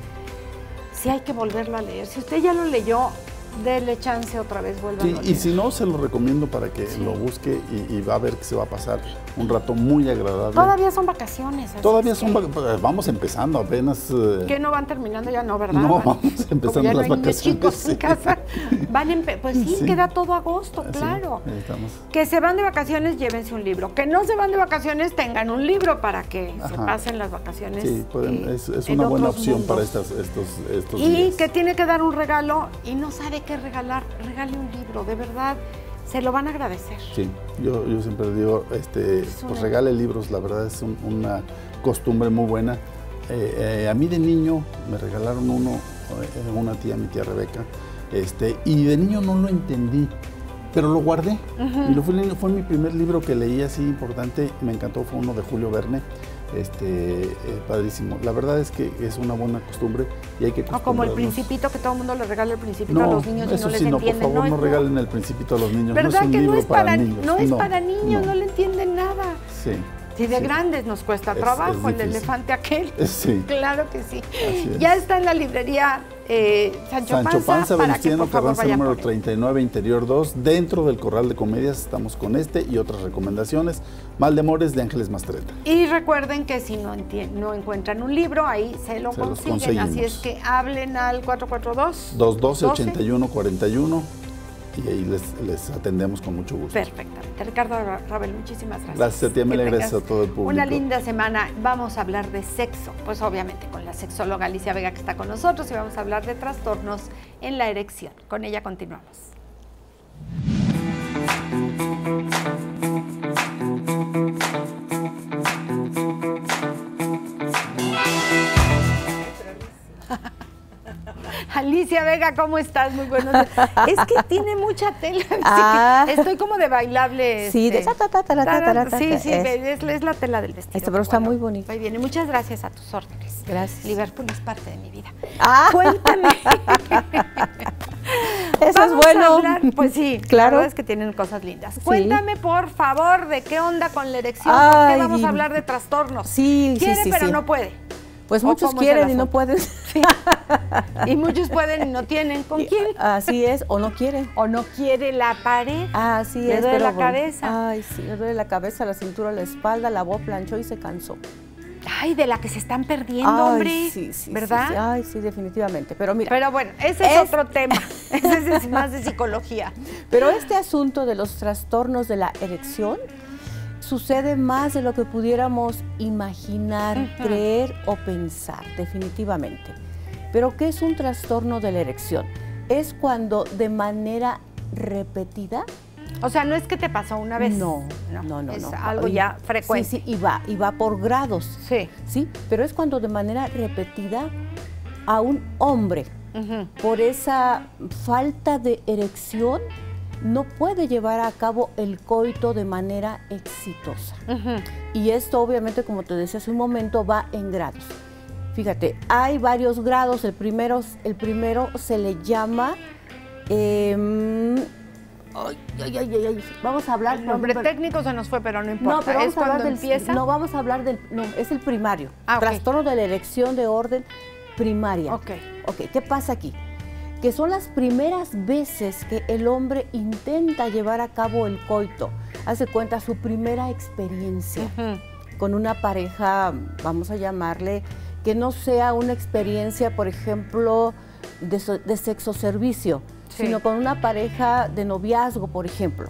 Sí hay que volverlo a leer. Si usted ya lo leyó, dele chance otra vez, vuelva sí, a leer. Y si no, se lo recomiendo para que sí. lo busque y, y va a ver que se va a pasar un rato muy agradable. Todavía son vacaciones. Todavía son vacaciones. Vamos empezando apenas. Eh... ¿Que no van terminando ya? No, ¿verdad? No, vamos empezando ya las no hay vacaciones. Chicos sí. en casa. Van en pues sí, sí, queda todo agosto, claro. Sí, ahí estamos. Que se van de vacaciones, llévense un libro. Que no se van de vacaciones, tengan un libro para que Ajá. se pasen las vacaciones. Sí, pueden, eh, es, es una buena opción mundos. para estas, estos, estos y días. Y que tiene que dar un regalo y no sabe qué regalar, regale un libro, de verdad, se lo van a agradecer. Sí, yo, yo siempre digo, este, pues regale libros, la verdad es un, una costumbre muy buena. Eh, eh, a mí de niño me regalaron uno, eh, una tía, mi tía Rebeca, este, y de niño no lo entendí, pero lo guardé. Uh-huh. Y lo fue, fue mi primer libro que leí así importante, me encantó, fue uno de Julio Verne. Este, eh, padrísimo. La verdad es que es una buena costumbre y hay que acostumbrarnos. O como el Principito, que todo el mundo le regala el Principito no, a los niños y no les sí, no, entienden. Por favor, no, no regalen el Principito a los niños. ¿Verdad no es un que libro no es para, para niños? No es no, para niños, no. no le entienden nada. Sí. Si de sí. grandes nos cuesta es, trabajo, es el elefante aquel. Sí. Claro que sí. Ya está en la librería eh, Sancho, Sancho Panza, Panza Venustiano Carranza número treinta y nueve, Interior dos, dentro del Corral de Comedias. Estamos con este y otras recomendaciones. Mal de Amores, de Ángeles Mastreta. Y recuerden que si no, no encuentran un libro, ahí se lo se consiguen. Así es que hablen al cuatro cuatro dos, dos uno dos, ocho uno cuatro uno y ahí les, les atendemos con mucho gusto. Perfectamente. Ricardo Ravel, muchísimas gracias. Gracias a ti, Amelia, gracias a todo el público. Una linda semana. Vamos a hablar de sexo, pues obviamente con la sexóloga Alicia Vega, que está con nosotros, y vamos a hablar de trastornos en la erección. Con ella continuamos. Alicia Vega, ¿cómo estás? Muy buenos días. Es que tiene mucha tela. Ah. Estoy como de bailable. Sí, este, de esa ta, ta, ta, ta, ta, ta, ta, Sí, sí, es, es, es la tela del vestido. Este, pero está bueno, muy bonito. Muy bien, y muchas gracias a tus órdenes. Gracias. Liverpool es parte de mi vida. Ah. Cuéntame. Eso Vamos es bueno. A hablar, pues sí, claro. La verdad es que tienen cosas lindas. Sí. Cuéntame, por favor, de qué onda con la erección. Ay. ¿Por qué vamos a hablar de trastornos? Sí, Quiere, sí, sí. pero sí. no puede. Pues muchos quieren y no pueden. Sí. Y muchos pueden y no tienen. ¿Con y, quién? Así es, o no quieren. O no quiere la pareja. Así le es. duele pero la bueno. cabeza. Ay, sí, le duele la cabeza, la cintura, la espalda, lavó, planchó y se cansó. Ay, de la que se están perdiendo, Ay, hombre. Sí, sí, ¿verdad? Sí, sí. Ay, sí, definitivamente. Pero mira. Pero bueno, ese es, es otro tema. Ese es más de psicología. Pero este asunto de los trastornos de la erección sucede más de lo que pudiéramos imaginar, uh-huh. creer o pensar, definitivamente. Pero ¿qué es un trastorno de la erección? Es cuando de manera repetida. O sea, no es que te pasó una vez. No, no, no. no es no. algo ya frecuente. Sí, sí, y va, y va por grados. Sí. Sí, pero es cuando de manera repetida a un hombre, uh-huh. por esa falta de erección, no puede llevar a cabo el coito de manera exitosa. Uh-huh. Y esto, obviamente, como te decía hace un momento, va en grados. Fíjate, hay varios grados. El primero, el primero se le llama... Eh, Ay, ay, ay, ay, vamos a hablar... El nombre ejemplo, técnico se nos fue, pero no importa. No, pero vamos ¿Es a hablar cuando del, empieza? No, vamos a hablar del... No, es el primario. Ah, okay. Trastorno de la erección de orden primaria. Ok. Ok, ¿qué pasa aquí? Que son las primeras veces que el hombre intenta llevar a cabo el coito. Hace cuenta su primera experiencia uh-huh. con una pareja, vamos a llamarle, que no sea una experiencia, por ejemplo, de, de sexo servicio, sí. sino con una pareja de noviazgo, por ejemplo.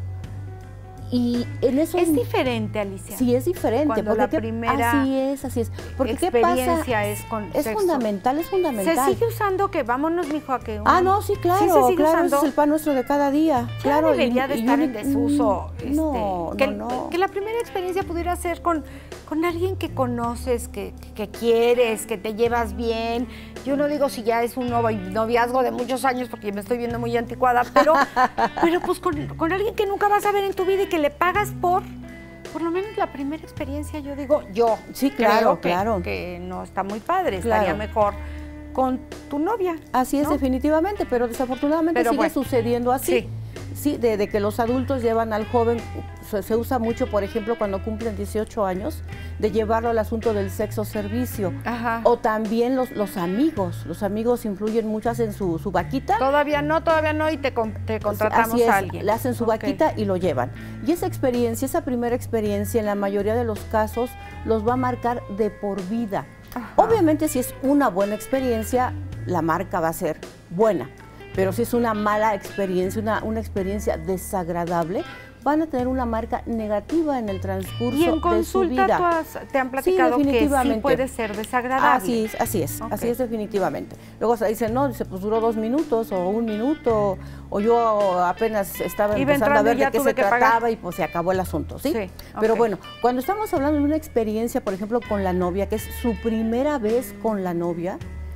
Y en eso es diferente, Alicia. Sí, es diferente. Cuando porque la ¿qué, primera así es, así es. Porque experiencia ¿qué pasa? es con Es sexo. fundamental, es fundamental. Se sigue usando que vámonos, mijo, a que uno... Ah, no, sí, claro, sí se sigue claro, usando. ese es el pan nuestro de cada día. Ya claro, debería y, de y estar yo, en desuso. Mm, este, no, que, no, no. Que la primera experiencia pudiera ser con, con alguien que conoces, que, que quieres, que te llevas bien. Yo no digo si ya es un noviazgo de muchos años, porque me estoy viendo muy anticuada, pero, pero pues con, con alguien que nunca vas a ver en tu vida y que le pagas por... Por lo menos la primera experiencia, yo digo, yo sí, claro, creo que, claro. que no está muy padre, claro. estaría mejor con tu novia. Así es, ¿no? definitivamente, pero desafortunadamente pero sigue bueno, sucediendo así. Sí, sí de, de que los adultos llevan al joven, se, se usa mucho, por ejemplo, cuando cumplen dieciocho años, de llevarlo al asunto del sexo servicio. Ajá. O también los, los amigos, los amigos influyen muchas en su, su vaquita. Todavía no, todavía no, y te, te contratamos Así es, a alguien. Le hacen su okay. vaquita y lo llevan. Y esa experiencia, esa primera experiencia, en la mayoría de los casos, los va a marcar de por vida. Ajá. Obviamente, si es una buena experiencia, la marca va a ser buena. Pero si es una mala experiencia, una, una experiencia desagradable, van a tener una marca negativa en el transcurso y en de su vida. Y en consulta te han platicado sí, que sí puede ser desagradable. Así es, así es, okay. así es definitivamente. Luego se dice, no, dice, pues duró dos minutos o un minuto, o yo apenas estaba Iba empezando a ver de qué se trataba pagar. y pues se acabó el asunto, ¿sí? sí okay. Pero bueno, cuando estamos hablando de una experiencia, por ejemplo, con la novia, que es su primera vez con la novia,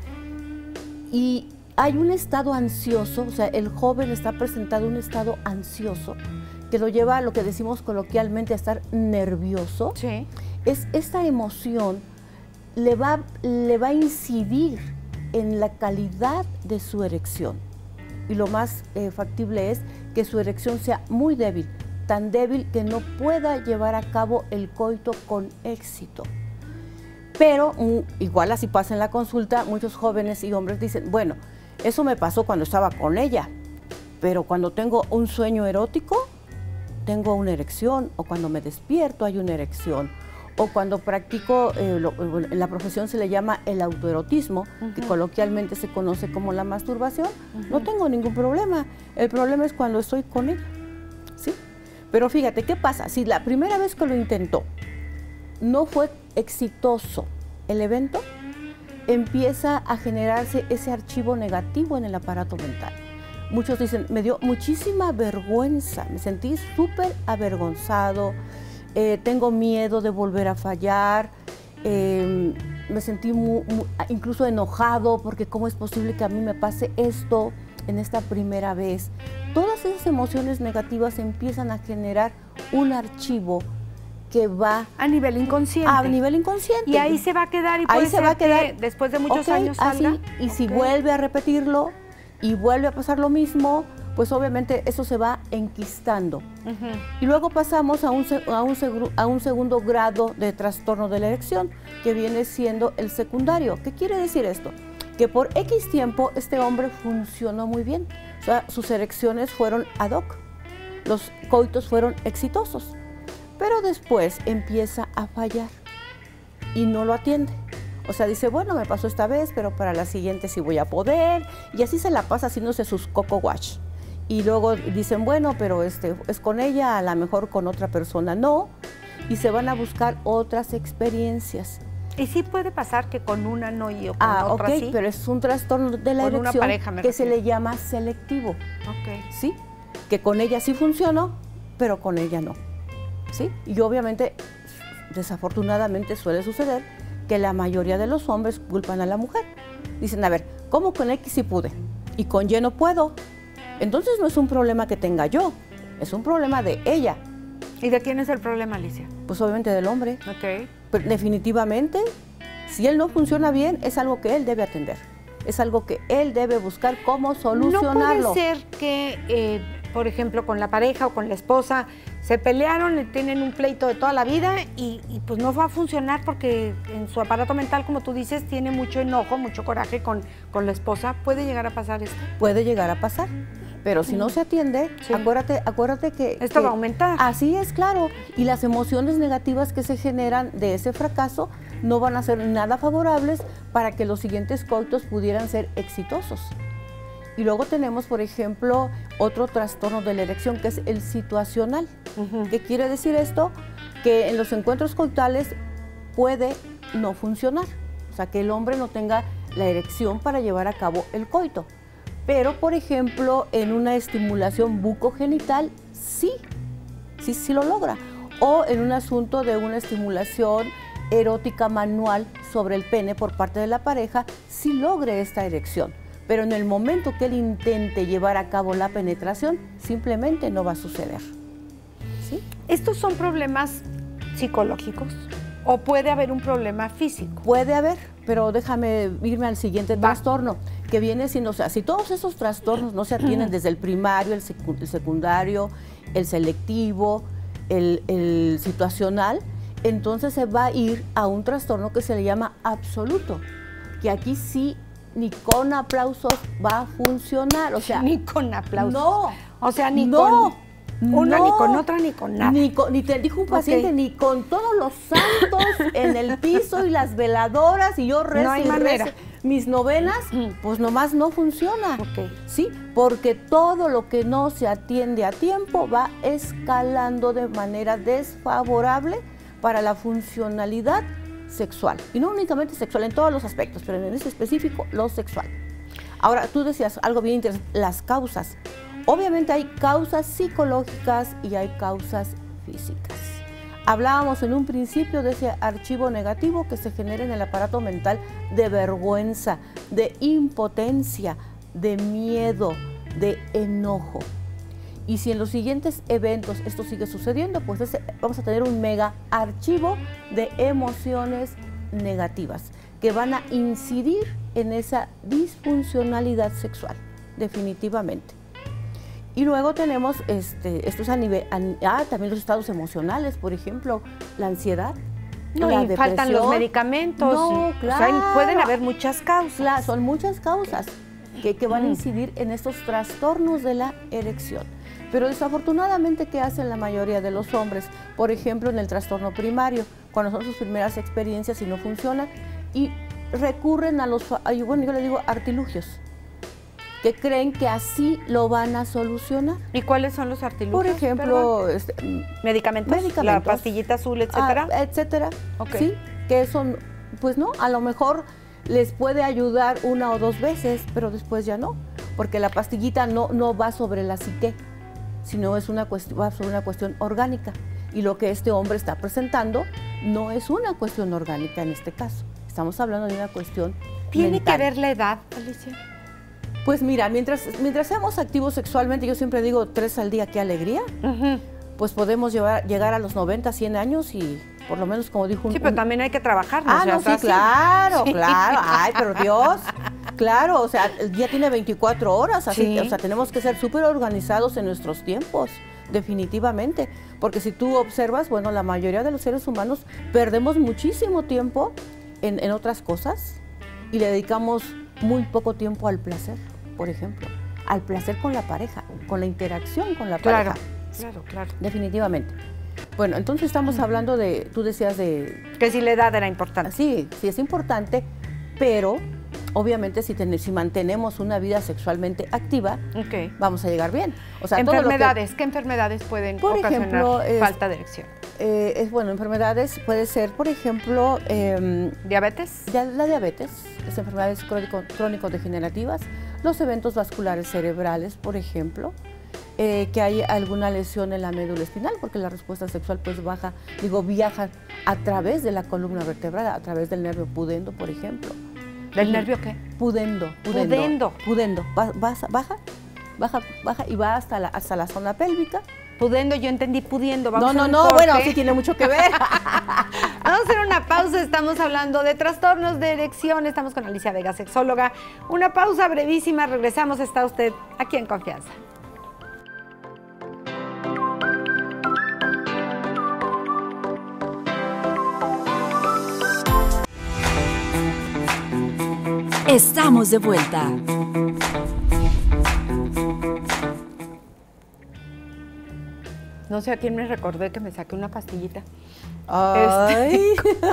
y hay un estado ansioso, o sea, el joven está presentando un estado ansioso, que lo lleva a lo que decimos coloquialmente a estar nervioso, sí. es esta emoción le va, le va a incidir en la calidad de su erección. Y lo más eh, factible es que su erección sea muy débil, tan débil que no pueda llevar a cabo el coito con éxito. Pero mm, igual así pasa en la consulta, muchos jóvenes y hombres dicen, bueno, eso me pasó cuando estaba con ella, pero cuando tengo un sueño erótico, tengo una erección, o cuando me despierto hay una erección, o cuando practico, eh, lo, en la profesión se le llama el autoerotismo, uh-huh. que coloquialmente se conoce como la masturbación, uh-huh. no tengo ningún problema. El problema es cuando estoy con ella, ¿sí? Pero fíjate, ¿qué pasa? Si la primera vez que lo intentó no fue exitoso el evento, empieza a generarse ese archivo negativo en el aparato mental. Muchos dicen, me dio muchísima vergüenza, me sentí súper avergonzado, eh, tengo miedo de volver a fallar, eh, me sentí muy, muy, incluso enojado porque cómo es posible que a mí me pase esto en esta primera vez. Todas esas emociones negativas empiezan a generar un archivo que va a nivel inconsciente. A nivel inconsciente. Y ahí se va a quedar y puede ahí se ser va a quedar, que después de muchos okay, años salga. Así, y okay. si vuelve a repetirlo y vuelve a pasar lo mismo, pues obviamente eso se va enquistando. Uh-huh. Y luego pasamos a un, a, un, a un segundo grado de trastorno de la erección, que viene siendo el secundario. ¿Qué quiere decir esto? Que por X tiempo este hombre funcionó muy bien. O sea, sus erecciones fueron ad hoc, los coitos fueron exitosos. Pero después empieza a fallar. y no lo atiende. O sea, dice, bueno, me pasó esta vez, pero para la siguiente sí voy a poder. Y así se la pasa haciéndose sus coco wash. Y luego dicen, bueno, pero este, es con ella, a lo mejor con otra persona no. Y se van a buscar otras experiencias. ¿Y sí puede pasar que con una no y con ah, otra ok, sí? pero es un trastorno de la con erección una pareja, me que refiero. se le llama selectivo. Ok. ¿Sí? Que con ella sí funcionó, pero con ella no. ¿Sí? Y obviamente, desafortunadamente suele suceder que la mayoría de los hombres culpan a la mujer. Dicen, a ver, ¿cómo con X sí pude y con Y no puedo? Entonces no es un problema que tenga yo, es un problema de ella. ¿Y de quién es el problema, Alicia? Pues obviamente del hombre. Ok. Pero definitivamente, si él no funciona bien, es algo que él debe atender. Es algo que él debe buscar cómo solucionarlo. No puede ser que, eh, por ejemplo, con la pareja o con la esposa, se pelearon, y tienen un pleito de toda la vida y, y pues no va a funcionar porque en su aparato mental, como tú dices, tiene mucho enojo, mucho coraje con, con la esposa. ¿Puede llegar a pasar esto? Puede llegar a pasar. Pero si no se atiende, Sí. acuérdate, acuérdate que... Esto que va a aumentar. Así es, claro. Y las emociones negativas que se generan de ese fracaso no van a ser nada favorables para que los siguientes coitos pudieran ser exitosos. Y luego tenemos, por ejemplo, otro trastorno de la erección, que es el situacional. Ujú. ¿Qué quiere decir esto? Que en los encuentros coitales puede no funcionar. O sea, que el hombre no tenga la erección para llevar a cabo el coito. Pero, por ejemplo, en una estimulación bucogenital, sí, sí, sí lo logra. O en un asunto de una estimulación erótica manual sobre el pene por parte de la pareja, sí logre esta erección. Pero en el momento que él intente llevar a cabo la penetración, simplemente no va a suceder. ¿Sí? ¿Estos son problemas psicológicos o puede haber un problema físico? Puede haber, pero déjame irme al siguiente trastorno, que viene siendo, o sea, si todos esos trastornos no se atienden desde el primario, el, secu el secundario, el selectivo, el, el situacional, entonces se va a ir a un trastorno que se le llama absoluto, que aquí sí ni con aplausos va a funcionar, o sea, Ni con aplausos. no, O sea, ni no, con una, no, ni con otra, ni con nada. Ni, con- ni te dijo un paciente, Ok. ni con todos los santos en el piso y las veladoras y yo rezo No hay y manera. rezo mis novenas, pues nomás no funciona. Ok. Sí, porque todo lo que no se atiende a tiempo va escalando de manera desfavorable para la funcionalidad sexual. Y no únicamente sexual, en todos los aspectos, pero en este específico, lo sexual. Ahora, tú decías algo bien interesante, las causas. Obviamente hay causas psicológicas y hay causas físicas. Hablábamos en un principio de ese archivo negativo que se genera en el aparato mental de vergüenza, de impotencia, de miedo, de enojo. Y si en los siguientes eventos esto sigue sucediendo, pues ese, vamos a tener un mega archivo de emociones negativas que van a incidir en esa disfuncionalidad sexual, definitivamente. Y luego tenemos este, estos a nivel, a, ah, también los estados emocionales, por ejemplo, la ansiedad, No, la y faltan los depresión. medicamentos. No, y- claro. O sea, pueden haber muchas causas. Claro, son muchas causas que, que van a Mm. incidir en estos trastornos de la erección. Pero desafortunadamente, ¿qué hacen la mayoría de los hombres? Por ejemplo, en el trastorno primario, cuando son sus primeras experiencias y no funcionan, y recurren a los, fa- ay, bueno, yo le digo artilugios, que creen que así lo van a solucionar. ¿Y cuáles son los artilugios? Por ejemplo, este, Perdón. medicamentos, medicamentos. la pastillita azul, etcétera. Ah, etcétera. Ok. Sí, que son, pues no, a lo mejor les puede ayudar una o dos veces, pero después ya no, porque la pastillita no, no va sobre la psique, sino es una cuestión, va sobre una cuestión orgánica. Y lo que este hombre está presentando no es una cuestión orgánica en este caso. Estamos hablando de una cuestión ¿Tiene mental. que ver la edad, Alicia? Pues mira, mientras, mientras seamos activos sexualmente, yo siempre digo tres al día, qué alegría, Ujú. pues podemos llevar, llegar a los noventa, cien años y por lo menos como dijo un... Sí, pero un- también hay que trabajar. Ah, sea no, sí, fácil. claro, Sí. claro. Ay, pero Dios, claro, o sea, el día tiene veinticuatro horas, así Sí. que, o sea, tenemos que ser súper organizados en nuestros tiempos, definitivamente. Porque si tú observas, bueno, la mayoría de los seres humanos perdemos muchísimo tiempo en, en otras cosas y le dedicamos muy poco tiempo al placer, por ejemplo, al placer con la pareja, con la interacción con la Claro, pareja. claro, claro. Definitivamente. Bueno, entonces estamos hablando de, tú decías de... Que si la edad era importante. Sí, sí es importante, pero obviamente si, ten, si mantenemos una vida sexualmente activa, okay. vamos a llegar bien. O sea, enfermedades, que, ¿qué enfermedades pueden por ocasionar ejemplo, es, falta de erección? Eh, es, bueno, enfermedades puede ser, por ejemplo... Eh, ¿Diabetes? Ya, la diabetes, las enfermedades crónico-degenerativas, los eventos vasculares cerebrales, por ejemplo, eh, que hay alguna lesión en la médula espinal, porque la respuesta sexual pues baja, digo, viaja a través de la columna vertebral, a través del nervio pudendo, por ejemplo. ¿Del nervio qué? Pudendo. Pudendo. Pudendo. Pudendo. Va, baja, baja, baja, baja y va hasta la, hasta la zona pélvica. Pudendo, yo entendí pudiendo. Vamos no, no, no, bueno, sí tiene mucho que ver. Vamos a hacer una pausa, estamos hablando de trastornos de erección, estamos con Alicia Vega, sexóloga. Una pausa brevísima, regresamos, está usted aquí en Confianza. Estamos de vuelta. No sé a quién me recordé que me saqué una pastillita. Ay. Este...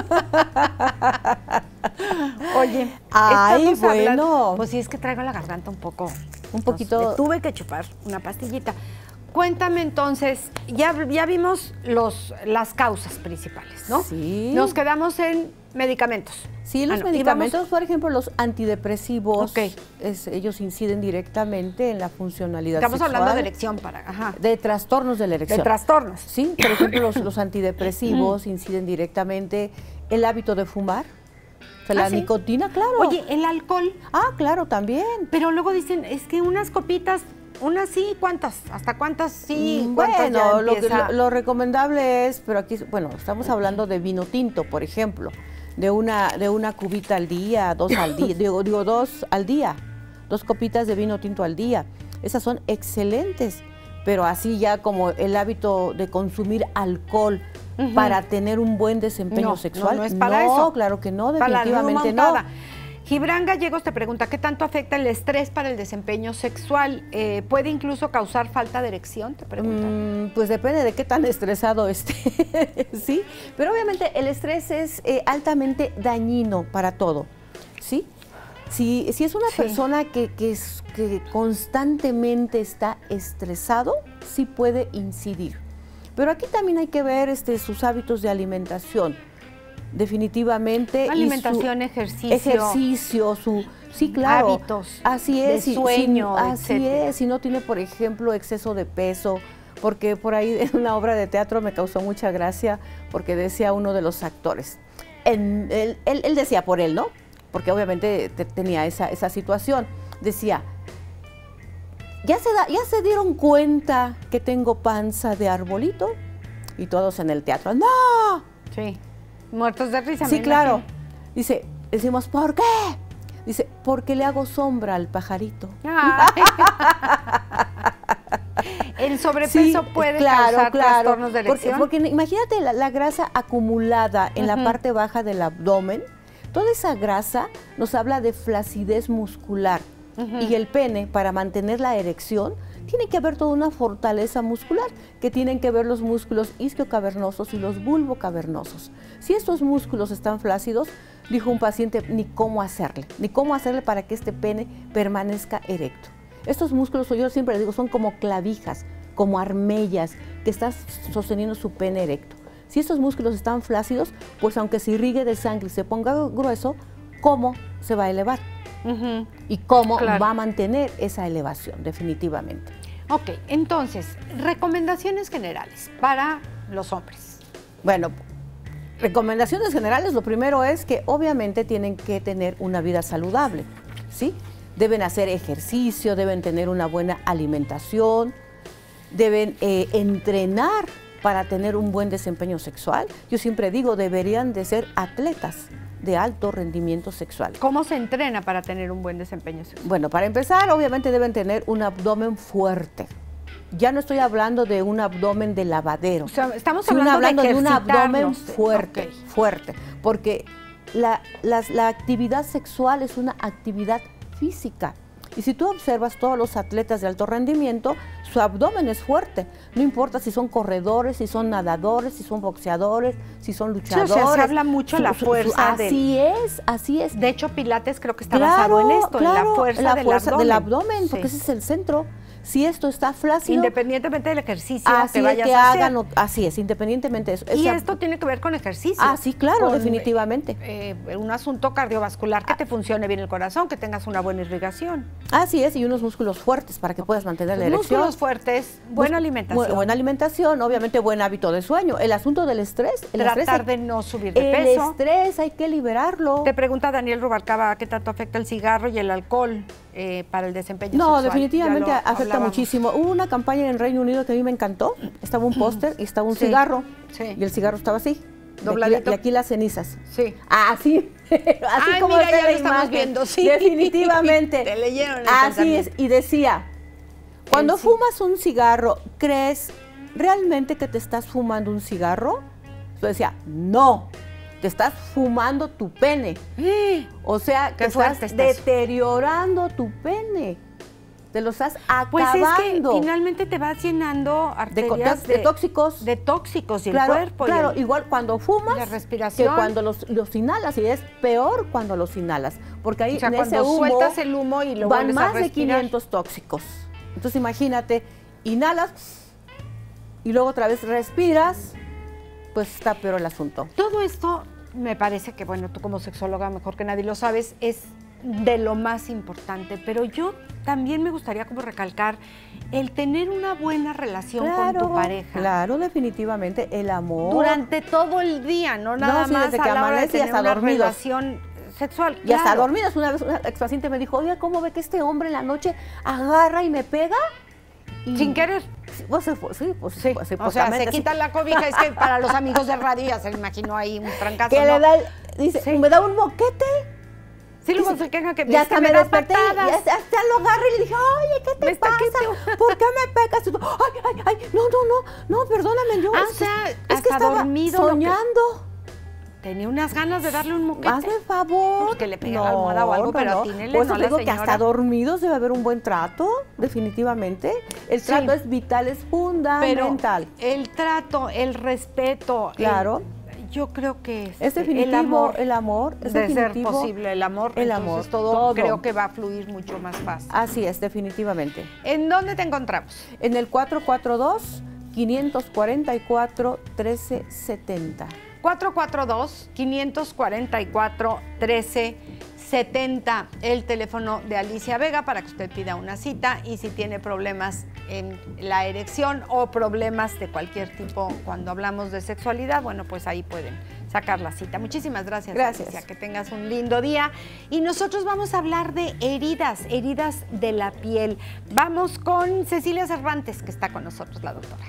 Oye, ay, bueno. Hablando... Pues sí, es que traigo la garganta un poco. Un poquito. Nos, tuve que chupar una pastillita. Cuéntame entonces, ya, ya vimos los, las causas principales, ¿no? Sí. Nos quedamos en medicamentos. Sí, los ah, no. medicamentos, vamos... por ejemplo, los antidepresivos, okay. es, ellos inciden directamente en la funcionalidad Estamos sexual. hablando de erección, para, ajá. De trastornos de la erección. De trastornos. Sí, por ejemplo, los, los antidepresivos inciden directamente el hábito de fumar. O sea, ¿Ah, la sí? nicotina, claro. Oye, el alcohol. Ah, claro, también. Pero luego dicen, es que unas copitas... Unas sí, ¿cuántas? ¿Hasta cuántas sí? Bueno, ¿cuántas lo, que, lo, lo recomendable es, pero aquí, bueno, estamos hablando de vino tinto, por ejemplo, de una, de una cubita al día, dos al día, digo, digo, dos al día, dos copitas de vino tinto al día. Esas son excelentes, pero así ya como el hábito de consumir alcohol uh-huh. para tener un buen desempeño no, sexual. No, no es para no, eso. Claro que no, definitivamente no. Gibran Gallegos te pregunta, ¿qué tanto afecta el estrés para el desempeño sexual? Eh, ¿Puede incluso causar falta de erección? Te pregunta. Mm, pues depende de qué tan estresado esté, ¿sí? Pero obviamente el estrés es eh, altamente dañino para todo, ¿sí? Si, si es una sí. persona que, que, es, que constantemente está estresado, sí puede incidir. Pero aquí también hay que ver este, sus hábitos de alimentación. Definitivamente. Alimentación, y su ejercicio. Ejercicio, su, sí, claro. Hábitos. Así es. De sueño, si, así etcétera. es. Si no tiene, por ejemplo, exceso de peso, porque por ahí en una obra de teatro me causó mucha gracia, porque decía uno de los actores. En, él, él, él decía por él, ¿no? Porque obviamente te, tenía esa, esa situación. Decía, ¿ya se, da, ¿ya se dieron cuenta que tengo panza de arbolito? Y todos en el teatro, ¡no! Sí. Muertos de risa. Sí, claro. Imagino. Dice, decimos, ¿por qué? Dice, porque le hago sombra al pajarito. ¿El sobrepeso sí, claro, puede causar claro, trastornos de erección? Porque, porque imagínate la, la grasa acumulada en uh-huh. la parte baja del abdomen. Toda esa grasa nos habla de flacidez muscular. Uh-huh. Y el pene, para mantener la erección, tiene que haber toda una fortaleza muscular, que tienen que ver los músculos isquiocavernosos y los bulbocavernosos. Si estos músculos están flácidos, dijo un paciente, ni cómo hacerle, ni cómo hacerle para que este pene permanezca erecto. Estos músculos, yo siempre les digo, son como clavijas, como armellas, que están sosteniendo su pene erecto. Si estos músculos están flácidos, pues aunque se irrigue de sangre y se ponga grueso, ¿cómo se va a elevar? Uh-huh. Y cómo claro. va a mantener esa elevación, definitivamente. Ok, entonces, recomendaciones generales para los hombres. Bueno, recomendaciones generales, lo primero es que obviamente tienen que tener una vida saludable, ¿sí? Deben hacer ejercicio, deben tener una buena alimentación, deben eh, entrenar para tener un buen desempeño sexual. Yo siempre digo, deberían de ser atletas de alto rendimiento sexual. ¿Cómo se entrena para tener un buen desempeño sexual? Bueno, para empezar, obviamente deben tener un abdomen fuerte. Ya no estoy hablando de un abdomen de lavadero. O sea, estamos sino hablando, hablando de, de un abdomen fuerte, okay. fuerte. Porque la, la, la actividad sexual es una actividad física. Y si tú observas todos los atletas de alto rendimiento, su abdomen es fuerte. No importa si son corredores, si son nadadores, si son boxeadores, si son luchadores. Sí, o sea, se habla mucho de la fuerza. Así es, así es. De hecho, Pilates creo que está claro, basado en esto, claro, en la fuerza, la del, fuerza abdomen. del abdomen, porque sí. ese es el centro. Si esto está flácido, independientemente del ejercicio así que vayas que a hagan, hacer. así es, independientemente de eso. Y Esa, esto tiene que ver con ejercicio. Ah, sí, claro, con, definitivamente. Eh, un asunto cardiovascular, que te funcione bien el corazón, que tengas una buena irrigación. Así es, y unos músculos fuertes para que puedas mantener la erección. Músculos fuertes, buena alimentación. Bu buena alimentación, obviamente buen hábito de sueño. El asunto del estrés. El Tratar estrés hay, de no subir de el peso. El estrés hay que liberarlo. Te pregunta Daniel Rubalcaba qué tanto afecta el cigarro y el alcohol eh, para el desempeño no, sexual. definitivamente afecta hablábamos. muchísimo. Hubo una campaña en Reino Unido que a mí me encantó. Estaba un póster y estaba un sí, cigarro. Sí. Y el cigarro estaba así. Dobladito. Y aquí, y aquí las cenizas. Sí. Así. Así Ay, como mira, está ya la lo estamos imagen. viendo, sí. Definitivamente. Te leyeron el Así es. Y decía, cuando sí. fumas un cigarro, ¿crees realmente que te estás fumando un cigarro? Yo decía, no. Te estás fumando tu pene. O sea, que estás estás. deteriorando tu pene. Te lo estás acabando. Pues es que finalmente te vas llenando arterias de, de, de tóxicos. De tóxicos y claro, el cuerpo. Claro, y el, igual cuando fumas, la respiración. que cuando los, los inhalas. Y es peor cuando los inhalas. Porque ahí o sea, en cuando ese humo sueltas el humo y lo van vuelves más a respirar. de quinientos tóxicos. Entonces imagínate, inhalas y luego otra vez respiras, pues está peor el asunto. Todo esto me parece que, bueno, tú como sexóloga mejor que nadie lo sabes, es de lo más importante, pero yo también me gustaría como recalcar el tener una buena relación claro, con tu pareja. Claro, definitivamente, el amor. Durante todo el día, no nada no, sí, más desde a que la hora de amanece y tener hasta una dormidos. relación sexual. Y claro. hasta dormidas. Una vez una expaciente me dijo, oye, ¿cómo ve que este hombre en la noche agarra y me pega? Y sin querer. Sí, pues, sí, pues, sí. Pues, sí, o sea, se sí. quita la cobija, es que para los amigos de radio ya se le imaginó ahí un trancazo. Que ¿no? le da, el, dice, sí. me da un moquete. Sí, luego se queja que, ya es que me, me da desperté patadas. y hasta, hasta lo agarré y le dije, oye, ¿qué te me pasa? Está, ¿Por qué me pegas? Y tú, ay, ay, ay, no, no, no, no, perdóname, yo ah, es, o sea, es hasta que estaba dormido soñando. Tenía unas ganas de darle un moquete. Hazme favor. Pues que le pegue no, la almohada o algo, no, pero no. atínele, Por eso no te digo la que hasta dormidos debe haber un buen trato, definitivamente. El trato sí. es vital, es fundamental. Pero el trato, el respeto. Claro. El, yo creo que es, es definitivo el amor. El amor es de definitivo. ser posible el amor. El entonces amor. Todo, todo creo que va a fluir mucho más fácil. Así es, definitivamente. ¿En dónde te encontramos? En el cuatro cuatro dos, cinco cuatro cuatro, uno tres siete cero. cuatro cuatro dos, cinco cuatro cuatro, uno tres siete cero, el teléfono de Alicia Vega para que usted pida una cita y si tiene problemas en la erección o problemas de cualquier tipo cuando hablamos de sexualidad, bueno, pues ahí pueden sacar la cita. Muchísimas gracias, gracias. Alicia, que tengas un lindo día. Y nosotros vamos a hablar de heridas, heridas de la piel. Vamos con Cecilia Cervantes, que está con nosotros, la doctora.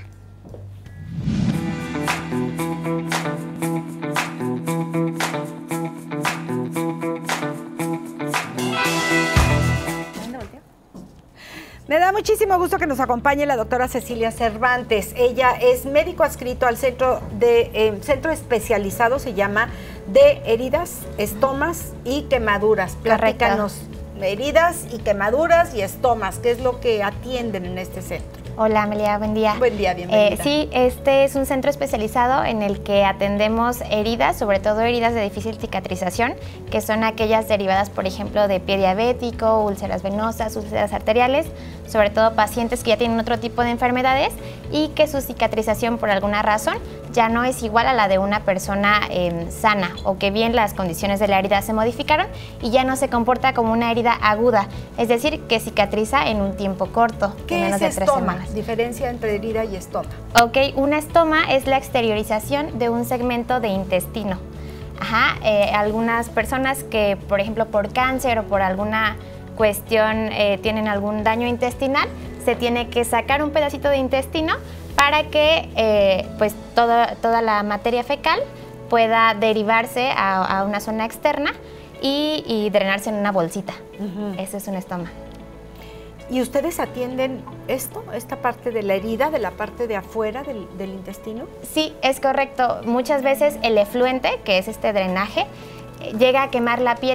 Me da muchísimo gusto que nos acompañe la doctora Cecilia Cervantes. Ella es médico adscrito al centro de eh, centro especializado, se llama, de heridas, estomas y quemaduras. Platícanos, heridas y quemaduras y estomas, ¿qué es lo que atienden en este centro? Hola, Amelia, buen día. Buen día, bienvenida. Eh, sí, este es un centro especializado en el que atendemos heridas, sobre todo heridas de difícil cicatrización, que son aquellas derivadas, por ejemplo, de pie diabético, úlceras venosas, úlceras arteriales, sobre todo pacientes que ya tienen otro tipo de enfermedades y que su cicatrización, por alguna razón, ya no es igual a la de una persona eh, sana, o que bien las condiciones de la herida se modificaron y ya no se comporta como una herida aguda, es decir, que cicatriza en un tiempo corto, de menos de tres semanas. Diferencia entre herida y estoma. Ok, una estoma es la exteriorización de un segmento de intestino. Ajá, eh, algunas personas que, por ejemplo, por cáncer o por alguna cuestión eh, tienen algún daño intestinal, se tiene que sacar un pedacito de intestino para que eh, pues toda, toda la materia fecal pueda derivarse a, a una zona externa y, y drenarse en una bolsita. Uh-huh. Eso es un estoma. ¿Y ustedes atienden esto, esta parte de la herida, de la parte de afuera del, del intestino? Sí, es correcto. Muchas veces el efluente, que es este drenaje, llega a quemar la piel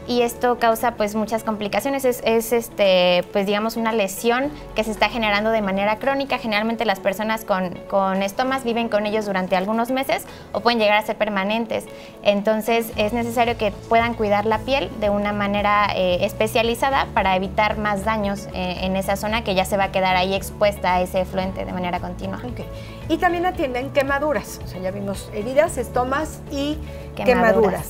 y esto causa pues muchas complicaciones. Es, es este, pues digamos una lesión que se está generando de manera crónica. Generalmente las personas con, con estomas viven con ellos durante algunos meses o pueden llegar a ser permanentes. Entonces es necesario que puedan cuidar la piel de una manera eh, especializada para evitar más daños eh, en esa zona que ya se va a quedar ahí expuesta a ese efluente de manera continua. Okay. Y también atienden quemaduras, o sea, ya vimos heridas, estomas y quemaduras. Quemaduras.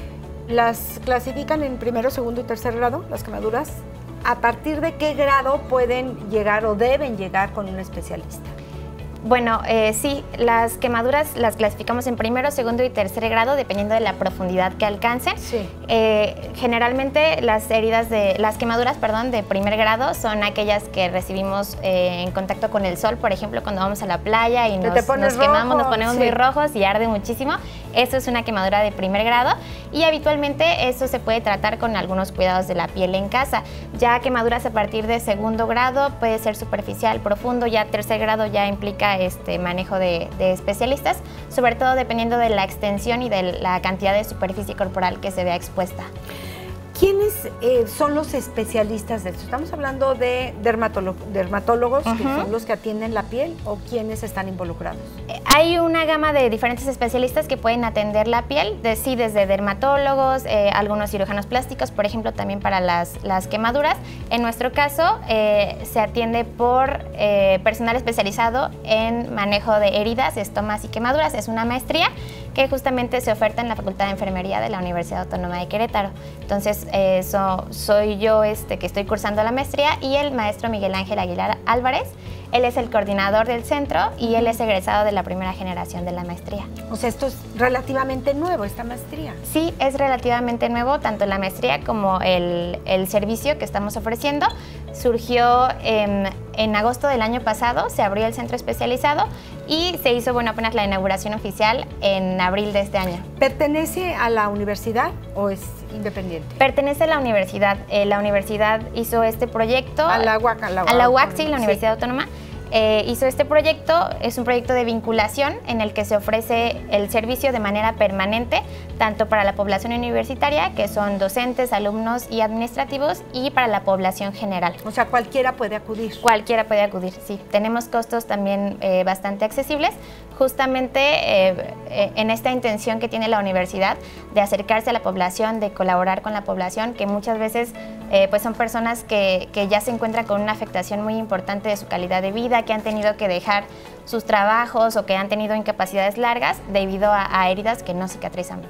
¿Las clasifican en primero, segundo y tercer grado, las quemaduras? ¿A partir de qué grado pueden llegar o deben llegar con un especialista? Bueno, eh, sí, las quemaduras las clasificamos en primero, segundo y tercer grado, dependiendo de la profundidad que alcancen. Sí. Eh, generalmente las heridas de, las quemaduras, perdón, de primer grado son aquellas que recibimos eh, en contacto con el sol, por ejemplo, cuando vamos a la playa y nos, nos quemamos, nos ponemos sí. muy rojos y arde muchísimo. Eso es una quemadura de primer grado y habitualmente eso se puede tratar con algunos cuidados de la piel en casa. Ya quemaduras a partir de segundo grado puede ser superficial, profundo, ya tercer grado ya implica este manejo de, de especialistas, sobre todo dependiendo de la extensión y de la cantidad de superficie corporal que se vea expuesta. ¿Quiénes eh, son los especialistas de esto? ¿Estamos hablando de dermatolo dermatólogos, uh-huh. que son los que atienden la piel, o quiénes están involucrados? Eh, hay una gama de diferentes especialistas que pueden atender la piel, de, sí, desde dermatólogos, eh, algunos cirujanos plásticos, por ejemplo, también para las, las quemaduras. En nuestro caso, eh, se atiende por eh, personal especializado en manejo de heridas, estomas y quemaduras. Es una maestría que justamente se oferta en la Facultad de Enfermería de la Universidad Autónoma de Querétaro. Entonces, eh, so, soy yo este, que estoy cursando la maestría y el maestro Miguel Ángel Aguilar Álvarez. Él es el coordinador del centro y él es egresado de la primera generación de la maestría. O sea, esto es relativamente nuevo, esta maestría. Sí, es relativamente nuevo, tanto la maestría como el, el servicio que estamos ofreciendo. Surgió en, en agosto del año pasado, se abrió el centro especializado y se hizo, bueno, apenas la inauguración oficial en abril de este año. ¿Pertenece a la universidad o es independiente? Pertenece a la universidad. Eh, la universidad hizo este proyecto. A la U A C, a la, a la U A C, sí, la Universidad sí. Autónoma. Eh, hizo este proyecto, es un proyecto de vinculación en el que se ofrece el servicio de manera permanente, tanto para la población universitaria, que son docentes, alumnos y administrativos, y para la población general. O sea, cualquiera puede acudir. Cualquiera puede acudir, sí. Tenemos costos también eh, bastante accesibles, justamente eh, eh, en esta intención que tiene la universidad de acercarse a la población, de colaborar con la población, que muchas veces eh, pues son personas que, que ya se encuentran con una afectación muy importante de su calidad de vida, que han tenido que dejar sus trabajos o que han tenido incapacidades largas debido a, a heridas que no cicatrizan.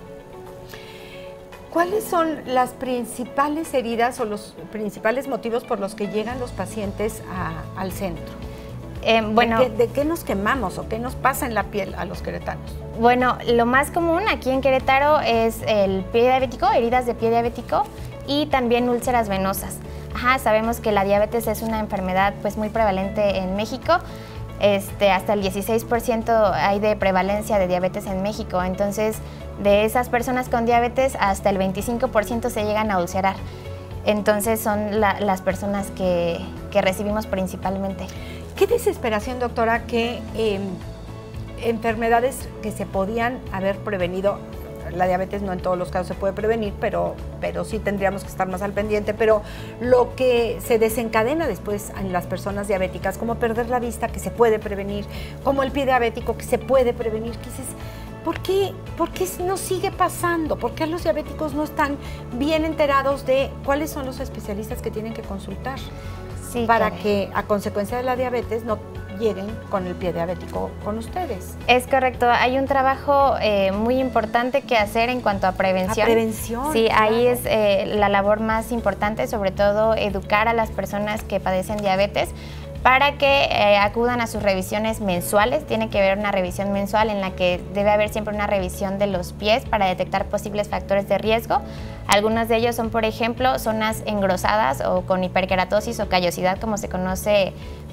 ¿Cuáles son las principales heridas o los principales motivos por los que llegan los pacientes a, al centro? Eh, bueno, ¿De qué, ¿De qué nos quemamos o qué nos pasa en la piel a los queretanos? Bueno, lo más común aquí en Querétaro es el pie diabético, heridas de pie diabético y también úlceras venosas. Ajá, sabemos que la diabetes es una enfermedad pues muy prevalente en México. Este, hasta el dieciséis por ciento hay de prevalencia de diabetes en México. Entonces, de esas personas con diabetes, hasta el veinticinco por ciento se llegan a ulcerar. Entonces, son la, las personas que, que recibimos principalmente. Qué desesperación, doctora, que eh, enfermedades que se podían haber prevenido, la diabetes no en todos los casos se puede prevenir, pero, pero sí tendríamos que estar más al pendiente, pero lo que se desencadena después en las personas diabéticas, como perder la vista, que se puede prevenir, como el pie diabético, que se puede prevenir, que dices, ¿por qué, ¿por qué nos sigue pasando? ¿Por qué los diabéticos no están bien enterados de cuáles son los especialistas que tienen que consultar? Sí, para claro. que a consecuencia de la diabetes no lleguen con el pie diabético con ustedes. Es correcto, hay un trabajo eh, muy importante que hacer en cuanto a prevención. A prevención. Sí, claro. ahí es eh, la labor más importante, sobre todo educar a las personas que padecen diabetes para que eh, acudan a sus revisiones mensuales. Tiene que haber una revisión mensual en la que debe haber siempre una revisión de los pies para detectar posibles factores de riesgo. Algunos de ellos son, por ejemplo, zonas engrosadas o con hiperkeratosis o callosidad, como se conoce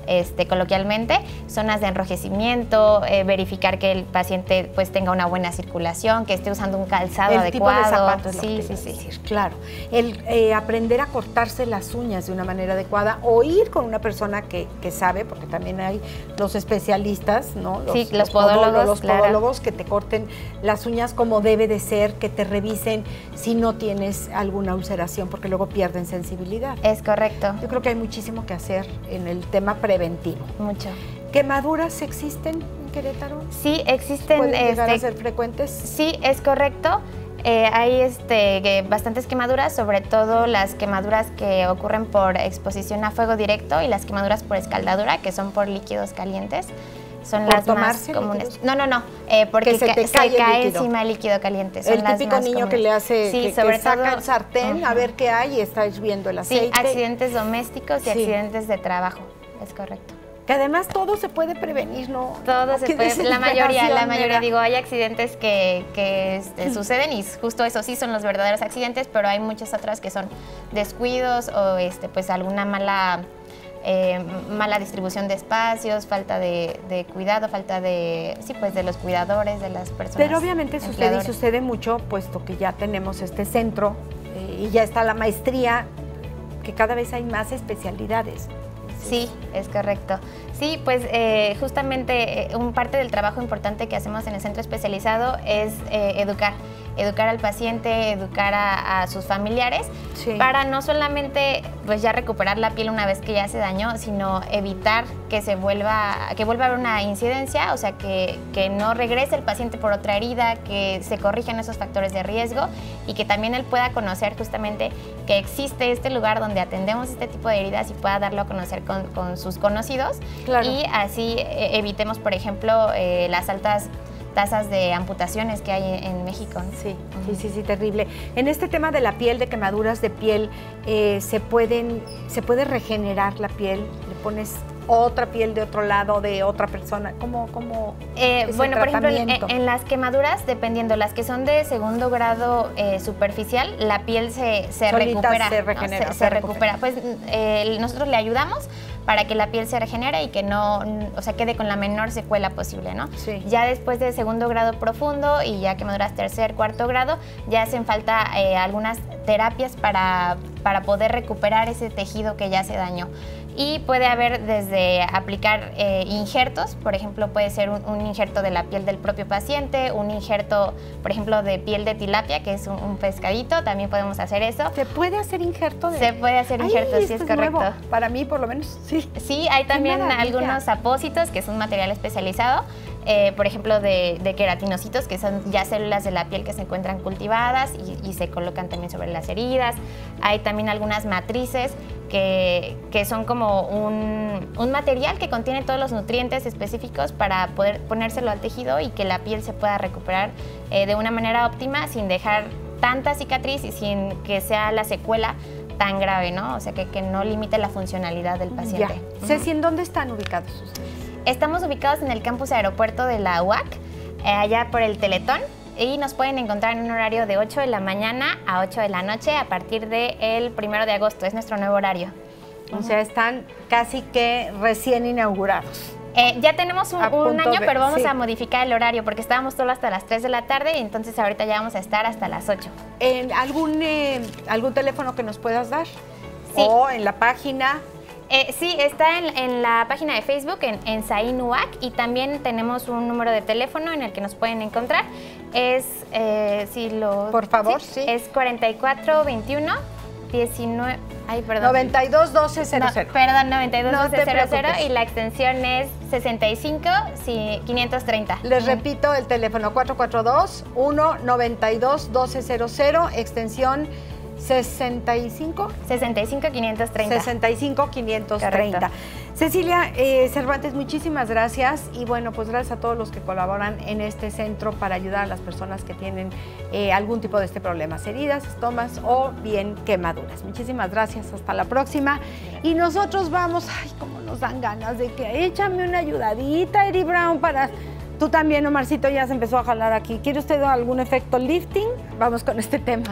este, coloquialmente, zonas de enrojecimiento, eh, verificar que el paciente pues tenga una buena circulación, que esté usando un calzado el adecuado. Tipo de zapatos, sí, sí, sí, sí. Decir, claro. El eh, aprender a cortarse las uñas de una manera adecuada o ir con una persona que, que sabe, porque también hay los especialistas, ¿no? Los, sí, los, los podólogos, podólogos, los claro. podólogos que te corten las uñas como debe de ser, que te revisen si no tienes alguna ulceración, porque luego pierden sensibilidad. Es correcto. Yo creo que hay muchísimo que hacer en el tema preventivo. Mucho. ¿Quemaduras existen en Querétaro? Sí, existen. ¿Pueden llegar este, a ser frecuentes? Sí, es correcto. Eh, hay este, que bastantes quemaduras, sobre todo las quemaduras que ocurren por exposición a fuego directo y las quemaduras por escaldadura, que son por líquidos calientes. Son ¿Por las tomarse más comunes. líquidos? No, no, no, eh, porque Que se te ca cae se el cae líquido. encima el líquido caliente. Son El las típico más niño comunes. que le hace, sí, que, sobre que saca todo, el sartén uh-huh. a ver qué hay y está hirviendo el aceite. Sí, accidentes domésticos y Sí. accidentes de trabajo, es correcto. Que además todo se puede prevenir, ¿no? Todo Qué se puede, la mayoría, la desesperación, mayoría, ¿verdad? digo, hay accidentes que, que este, suceden y justo eso sí son los verdaderos accidentes, pero hay muchas otras que son descuidos o este, pues alguna mala, eh, mala distribución de espacios, falta de, de cuidado, falta de, sí, pues de los cuidadores, de las personas. Pero obviamente sucede y empleadores. sucede mucho, puesto que ya tenemos este centro eh, y ya está la maestría, que cada vez hay más especialidades. Sí, es correcto. Sí, pues eh, justamente eh, un parte del trabajo importante que hacemos en el centro especializado es eh, educar, educar al paciente, educar a, a sus familiares, Sí. para no solamente pues ya recuperar la piel una vez que ya se dañó, sino evitar que se vuelva, que vuelva a haber una incidencia, o sea, que, que no regrese el paciente por otra herida, que se corrijan esos factores de riesgo y que también él pueda conocer justamente que existe este lugar donde atendemos este tipo de heridas y pueda darlo a conocer con, con sus conocidos. Claro. Y así eh, evitemos, por ejemplo, eh, las altas tasas de amputaciones que hay en, en México. Sí, sí, sí, sí, terrible. En este tema de la piel, de quemaduras de piel, eh, se pueden, se puede regenerar la piel, le pones otra piel de otro lado, de otra persona, ¿cómo, cómo Eh, es el bueno, por ejemplo, en, tratamiento? en las quemaduras, dependiendo, las que son de segundo grado eh, superficial, la piel se, se Solita recupera. se ¿no? regenera, Se, se se recupera. recupera. Pues eh, nosotros le ayudamos para que la piel se regenere y que no, o sea, quede con la menor secuela posible, ¿no? Sí. Ya después de segundo grado profundo y ya quemaduras tercer, cuarto grado, ya hacen falta eh, algunas terapias para, para poder recuperar ese tejido que ya se dañó. Y puede haber desde aplicar eh, injertos, por ejemplo, puede ser un, un injerto de la piel del propio paciente, un injerto, por ejemplo, de piel de tilapia, que es un, un pescadito, también podemos hacer eso. ¿Se puede hacer injerto? De... Se puede hacer injertos, Ay, sí, es esto correcto. nuevo. Para mí, por lo menos, sí. Sí, hay también maravilla. algunos apósitos, que es un material especializado, eh, por ejemplo, de, de queratinocitos, que son ya células de la piel que se encuentran cultivadas y, y se colocan también sobre las heridas. Hay también algunas matrices que, que son como un, un material que contiene todos los nutrientes específicos para poder ponérselo al tejido y que la piel se pueda recuperar eh, de una manera óptima sin dejar tanta cicatriz y sin que sea la secuela tan grave, ¿no? O sea, que, que no limite la funcionalidad del paciente. Ya. Ceci, ¿en dónde están ubicados ustedes? Estamos ubicados en el campus aeropuerto de la U A C, eh, allá por el Teletón, y nos pueden encontrar en un horario de ocho de la mañana a ocho de la noche a partir del primero de agosto, es nuestro nuevo horario. O sea, están casi que recién inaugurados. Eh, ya tenemos un, A un punto año, de- pero vamos sí. a modificar el horario porque estábamos solo hasta las tres de la tarde y entonces ahorita ya vamos a estar hasta las ocho. ¿En algún, eh, algún teléfono que nos puedas dar? Sí. O en la página. Eh, sí, está en, en la página de Facebook, en, en SAIN U A C, y también tenemos un número de teléfono en el que nos pueden encontrar. Es, eh, si lo... Por favor, sí. Es cuarenta y cuatro veintiuno diecinueve... Ay, perdón. noventa y dos doce cero No, cero. perdón, noventa y dos No doce te cero cero preocupes. y la extensión es sesenta y cinco quinientos treinta. Les repito el teléfono cuatro cuatro dos, uno nueve dos, uno dos cero cero, extensión sesenta y cinco. sesenta y cinco quinientos treinta. sesenta y cinco quinientos treinta. Correcto. Cecilia eh, Cervantes, muchísimas gracias y bueno, pues gracias a todos los que colaboran en este centro para ayudar a las personas que tienen eh, algún tipo de este problema, heridas, estomas o bien quemaduras. Muchísimas gracias, hasta la próxima. Y nosotros vamos, ay, cómo nos dan ganas de que échame una ayudadita, Eri Brown, para... Tú también, Omarcito, ya se empezó a jalar aquí. ¿Quiere usted algún efecto lifting? Vamos con este tema.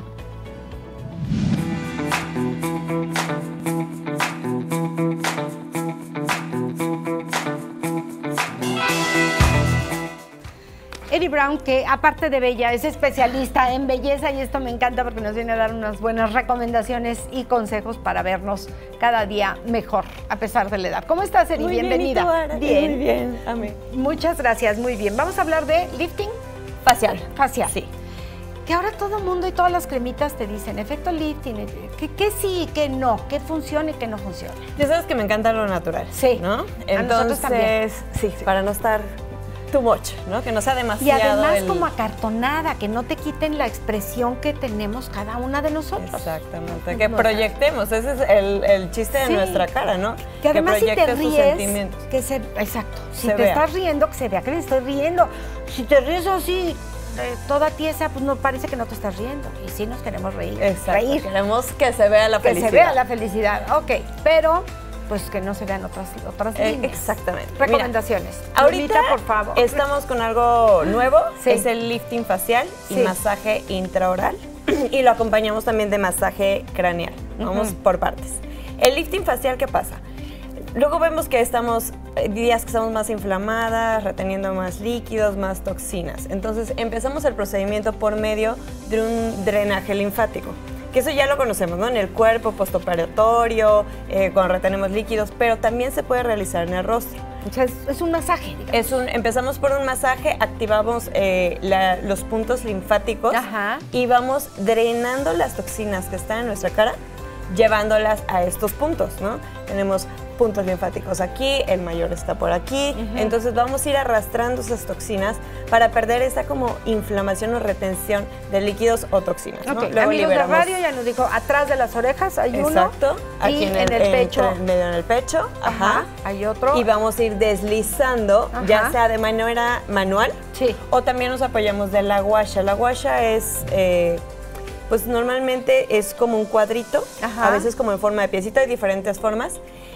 Wendy Brown, que aparte de bella, es especialista en belleza y esto me encanta porque nos viene a dar unas buenas recomendaciones y consejos para vernos cada día mejor, a pesar de la edad. ¿Cómo estás, Eri? Muy Bienvenida. Bien, ¿y tú, Ara? Bien. Muy bien, amén. Muchas gracias, muy bien. Vamos a hablar de lifting facial. facial. Sí. Que ahora todo el mundo y todas las cremitas te dicen efecto lifting, que, que sí, que no, que funciona y que no funciona. Ya sabes que me encanta lo natural. Sí. ¿No? A nosotros también. Entonces, sí, sí, para no estar too much, ¿no? Que no sea Y demasiado. además el... como acartonada, que no te quiten la expresión que tenemos cada una de nosotros. Exactamente, que proyectemos, ese es el, el chiste de Sí. nuestra cara, ¿no? Que además si te proyecte sus ríes, sentimientos. que se, exacto, si Se te vea. estás riendo, que se vea que te estoy riendo. Si te ríes así, eh, toda tiesa, pues no parece que no te estás riendo. Y sí nos queremos reír. Exacto, reír. queremos que se vea la Que felicidad. se vea la felicidad, ok, pero pues que no se vean otras, otras Eh, líneas. exactamente. Recomendaciones. Mira, ahorita, Lolita, por favor. estamos con algo nuevo, Sí. es el lifting facial Sí. y masaje intraoral y lo acompañamos también de masaje craneal. Vamos Ujú. por partes. El lifting facial, ¿qué pasa? Luego vemos que estamos, eh, días que estamos más inflamadas, reteniendo más líquidos, más toxinas. Entonces empezamos el procedimiento por medio de un drenaje linfático. Que eso ya lo conocemos, ¿no? En el cuerpo, postoperatorio, eh, cuando retenemos líquidos, pero también se puede realizar en el rostro. O sea, es, es un masaje, digamos. Es un, empezamos por un masaje, activamos eh, la- los puntos linfáticos Ajá. y vamos drenando las toxinas que están en nuestra cara, llevándolas a estos puntos, ¿no? Tenemos puntos linfáticos aquí, el mayor está por aquí, Ujú. entonces vamos a ir arrastrando esas toxinas para perder esa como inflamación o retención de líquidos o toxinas, ¿no? Ok, Luego amigos liberamos- de radio ya nos dijo, atrás de las orejas hay uno. Exacto, aquí y en, en el, el pecho. entre- medio en el pecho, Ajá, ajá. hay otro. Y vamos a ir deslizando, Ajá. ya sea de manera manual, Sí. o también nos apoyamos de la guasha. La guasha es, eh, pues normalmente es como un cuadrito, Ajá. a veces como en forma de piecito, hay diferentes formas,